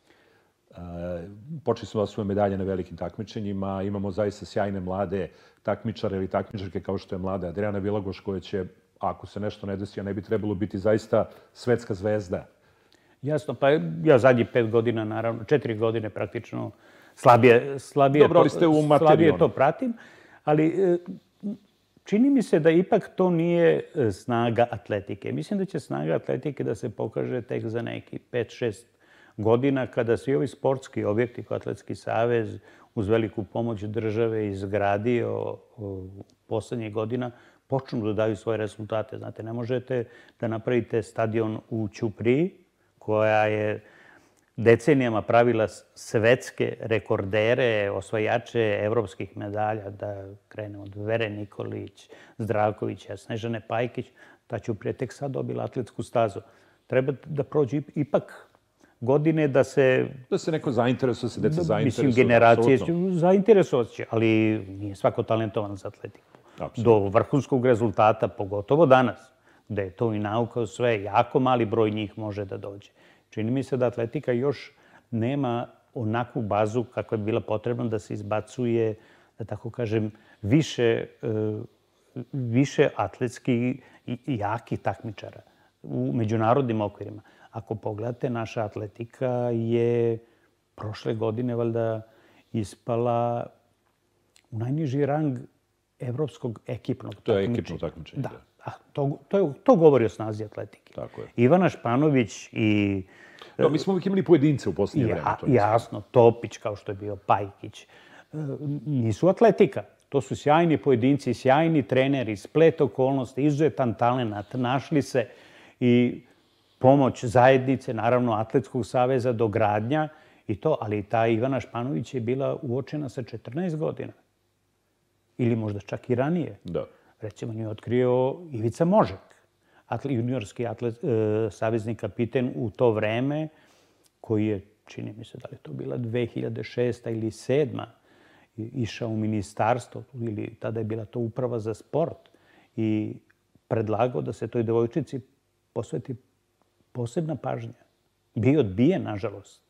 Počeli smo da osvojimo medalje na velikim takmičenjima, imamo zaista sjajne mlade takmičare ili takmičarke kao što je mlada Adriana Vilagoš, koja će, ako se nešto ne desi, a ne bi trebalo biti zaista svetska zvezda. Jasno, pa ja zadnjih pet godina, naravno, četiri godine praktično, slabije, slabije, Dobro, ali ste u materiju, slabije to pratim, ali čini mi se da ipak to nije snaga atletike. Mislim da će snaga atletike da se pokaže tek za neki pet šest godina kada svi ovi sportski objekti kao Atletski savez uz veliku pomoć države izgradio poslednjih godina počnu da daju svoje rezultate. Znate, ne možete da napravite stadion u Ćupriji koja je decenijama pravila svetske rekordere, osvajače evropskih medalja, da krene od Vere Nikolić, Zdravkovića, Snežane Pajkić, ta Ćuprija tek sad dobila atletsku stazu. Treba da prođe ipak godine da se... Da se neko zainteresuje, se deca zainteresuje. Mislim, generacije zainteresovat će, ali nije svako talentovan za atletiku. Do vrhunskog rezultata, pogotovo danas, gde je to i nauka, sve, jako mali broj njih može da dođe. Čini mi se da atletika još nema onakvu bazu kakva je bila potrebna da se izbacuje, da tako kažem, više, više atletski i jaki takmičara u međunarodnim okvirima. Ako pogledate, naša atletika je prošle godine valjda ispala u najniži rang evropskog ekipnog takmičenja. To je ekipno takmičenje. Da. To, to, to govori o snazi atletike. Tako je. Ivana Španović i... No, mi smo uvijek imali pojedince u posljednje vreme. Ja, jasno, Topić, kao što je bio Pajkić. Nisu atletika. To su sjajni pojedinci, sjajni treneri, splet okolnosti, izuzetan talenat, našli se i pomoć zajednice, naravno Atletskog saveza, dogradnja i to, ali ta Ivana Španović je bila uočena sa četrnaest godina. Ili možda čak i ranije. Da. Recimo, nju je otkrio Ivica Možek, juniorski atlet, e, savezni kapiten u to vreme, koji je, čini mi se da li je to bila dve hiljade šesta ili sedma, išao u ministarstvo, ili tada je bila to uprava za sport, i predlagao da se toj devojčici posveti posebna pažnja. Bio odbijen, nažalost,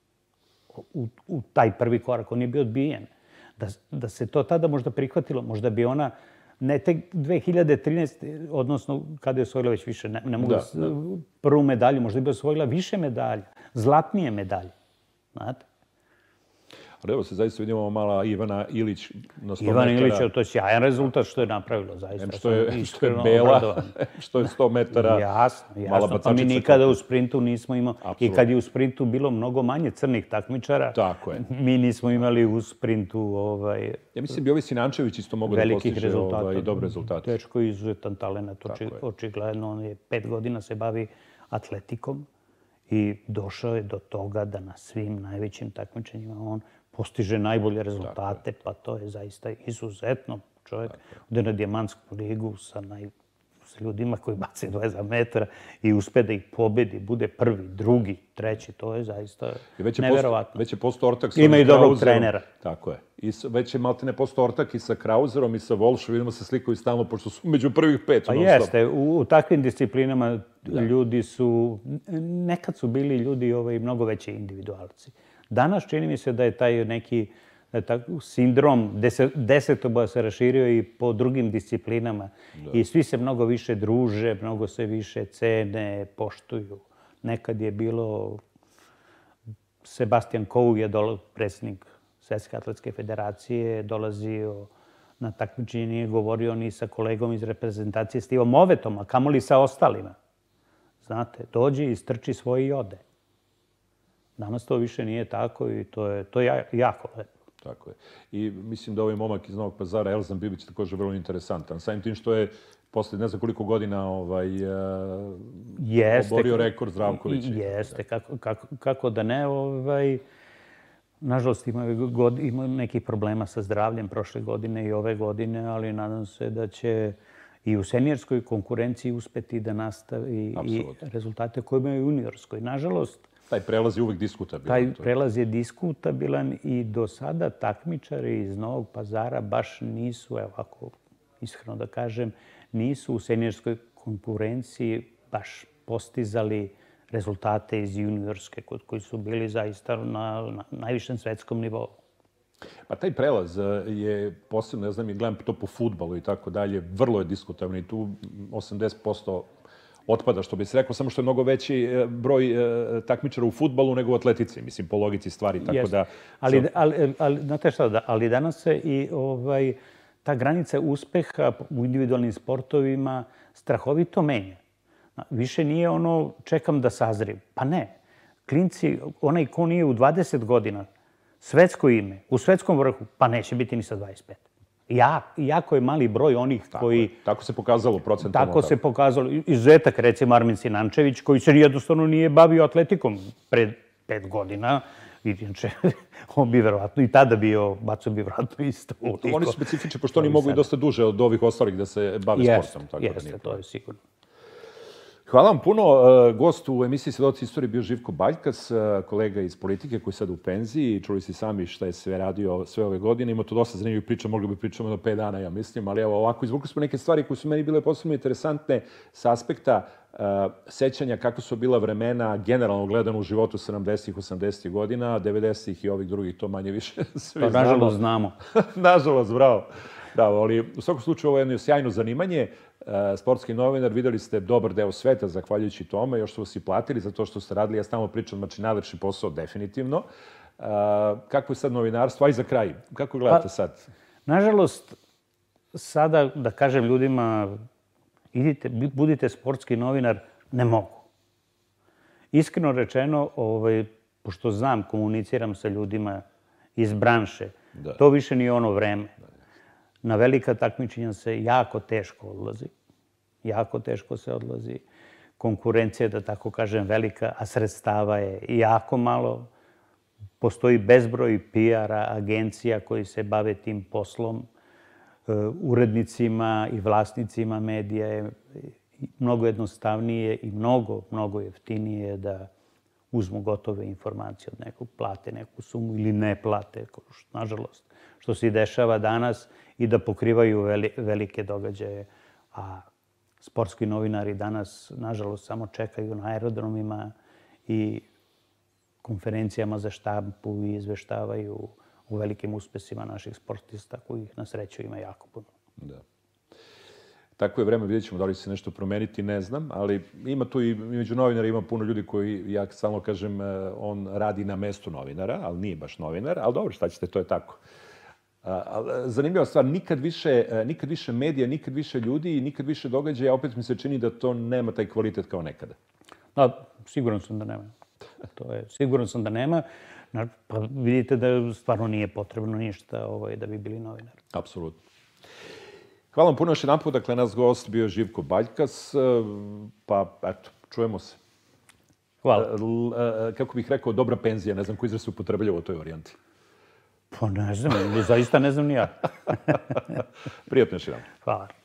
u, u taj prvi korak. On je bio odbijen. Da, da se to tada možda prihvatilo, možda bi ona, ne tek dve hiljade trinaeste. odnosno kada je osvojila već više, ne, ne mogu da, da. prvu medalju, možda bi osvojila više medalja, zlatnije medalje. Znate? Ali evo se zaista vidimo mala Ivana Ilić na sto metara. Ivana Ilić, to je sjajan rezultat što je napravilo, zaista. Što je, što je bela, što je sto metara. Jasno, jasno. Pa mi nikada u sprintu nismo imali. I kad je u sprintu bilo mnogo manje crnih takmičara, tako je. Mi nismo imali u sprintu ovaj, ja mislim bi ovi Sinančević isto mogu da postiže ovaj, dobre rezultate. Tečko je izuzetan talent, oči, očigledno. On je pet godina se bavi atletikom i došao je do toga da na svim najvećim takmičenjima on postiže najbolje rezultate, pa to je zaista izuzetno. Čovjek ode na dijamantsku ligu sa, naj, sa ljudima koji bace dvadeset metara i uspe da ih pobedi, bude prvi, drugi, treći, to je zaista neverovatno. Već je postao ortak sa Ima i dobrog trenera. Tako je. I već je maltene postao ortak i sa Krauzerom i sa Volšom, vidimo se slikaju stalno, pošto su među prvih pet. Pa jeste, u, u takvim disciplinama da. ljudi su, nekad su bili ljudi ovaj, mnogo veći individualci. Danas čini mi se da je taj neki tako, sindrom desetoboja se raširio i po drugim disciplinama. Da. I svi se mnogo više druže, mnogo se više cene, poštuju. Nekad je bilo Sebastian Coe je dolo, predsjednik Svetske atletske federacije, dolazio na takmičenje, nije govorio ni sa kolegom iz reprezentacije Stivom Movetom, a kamoli sa ostalima. Znate, dođe, istrči svoje i ode. Danas to više nije tako i to je, to je jako lepo. Tako je. I mislim da ovaj momak iz Novog Pazara, Elzan Bibić, također vrlo interesantan. Samim tim što je posle ne znam koliko godina ovaj, jeste, oborio rekord Zdravkovića. Jeste, kako, kako, kako da ne. Ovaj, nažalost, imaju, god, imaju nekih problema sa zdravljem prošle godine i ove godine, ali nadam se da će i u seniorskoj konkurenciji uspeti da nastavi Absolutno. i rezultate koje imaju u juniorskoj. Nažalost, taj prelaz je uvijek diskutabilan. Taj prelaz je diskutabilan i do sada takmičari iz Novog Pazara baš nisu, evo ako iskreno da kažem, nisu u seniorskoj konkurenciji baš postizali rezultate iz juniorske, koji su bili zaista na, na najvišem svetskom nivou. Pa taj prelaz je posebno, ja znam, i gledam to po fudbalu i tako dalje, vrlo je diskutabilan i tu osamdeset posto otpada, što bi se rekao, samo što je mnogo veći broj takmičara u fudbalu nego u atletici, mislim, po logici stvari, tako Jest. da... Ali, ali, ali, znate šta, da, ali danas se i ovaj, ta granica uspeha u individualnim sportovima strahovito menja. Više nije ono, čekam da sazrim. Pa ne. Klinci, onaj ko nije u dvadeset godina, svetsko ime, u svetskom vrhu, pa neće biti ni sa dvadeset pet. Ja, jako je mali broj onih tako koji... Je. Tako se pokazalo procentalno. Tako, tako se pokazalo. Izuzetak, recimo, Armin Sinančević, koji se jednostavno nije bavio atletikom pred pet godina. Inače, on bi verovatno i tada bio, Baco bi verovatno isto. Oni su specifični, pošto oni mogu i dosta duže od ovih ostalih da se bave jest, sportom. Tako jeste, da to je sigurno. Hvala vam puno. Gost u emisiji Svedoci istorije bio Živko Baljkas, kolega iz politike koji je sad u penziji. Čuli ste sami šta je sve radio sve ove godine. Ima to dosta zanimljivih priča, mogli bi pričamo do pet dana, ja mislim. Ali evo, ovako izvukli smo neke stvari koje su meni bile posebno interesantne s aspekta uh, sećanja kako su bila vremena generalno gledano u životu sedamdesetih, osamdesetih godina, devedesetih i ovih drugih, to manje više svi pa, znamo. Nažalost znamo. Nažalost, bravo. Da, ali u svakom slučaju ovo je jedno sjajno zanimanje. Sportski novinar, videli ste dobar deo sveta zahvaljujući tome, još su vas i platili za to što ste radili. Ja stalno pričam, znači najlepši posao, definitivno. Kako je sad novinarstvo? Aj za kraj, kako gledate sad? Pa, nažalost, sada, da kažem ljudima, idite, budite sportski novinar, ne mogu. Iskreno rečeno, ovaj, pošto znam, komuniciram sa ljudima iz branše, da. To više nije ono vreme. Na velika takmičenja se jako teško odlazi. Jako teško se odlazi. konkurencija je, da tako kažem, velika, a sredstava je jako malo. Postoji bezbroj P R-a, agencija koji se bave tim poslom. Urednicima i vlasnicima medija je mnogo jednostavnije i mnogo, mnogo jeftinije da uzmu gotove informacije od nekog, plate neku sumu ili ne plate, nažalost, što se i dešava danas, i da pokrivaju velike događaje. A sportski novinari danas, nažalost, samo čekaju na aerodromima i konferencijama za štampu i izveštavaju u velikim uspesima naših sportista, kojih na sreću ima jako puno. Da. Tako je vreme, vidjet ćemo da li će se nešto promeniti, ne znam, ali ima tu i među novinara ima puno ljudi koji, ja samo kažem, on radi na mestu novinara, ali nije baš novinar, ali dobro, šta ćete, to je tako. Zanimljiva stvar, nikad više, nikad više medija, nikad više ljudi i nikad više događaja, opet mi se čini da to nema taj kvalitet kao nekada. Da, siguran sam da nema. To je, siguran sam da nema. Pa vidite da stvarno nije potrebno ništa da bi bili novinari. Apsolutno. Hvala vam puno još jedan put. Dakle, naš gost bio Živko Baljkas. Pa, eto, čujemo se. Hvala. Kako bih rekao, dobra penzija. Ne znam koji izraz se upotrebljava u toj varijanti. Pa ne znam, zaista ne znam ni ja. Prijatno još jedan. Hvala.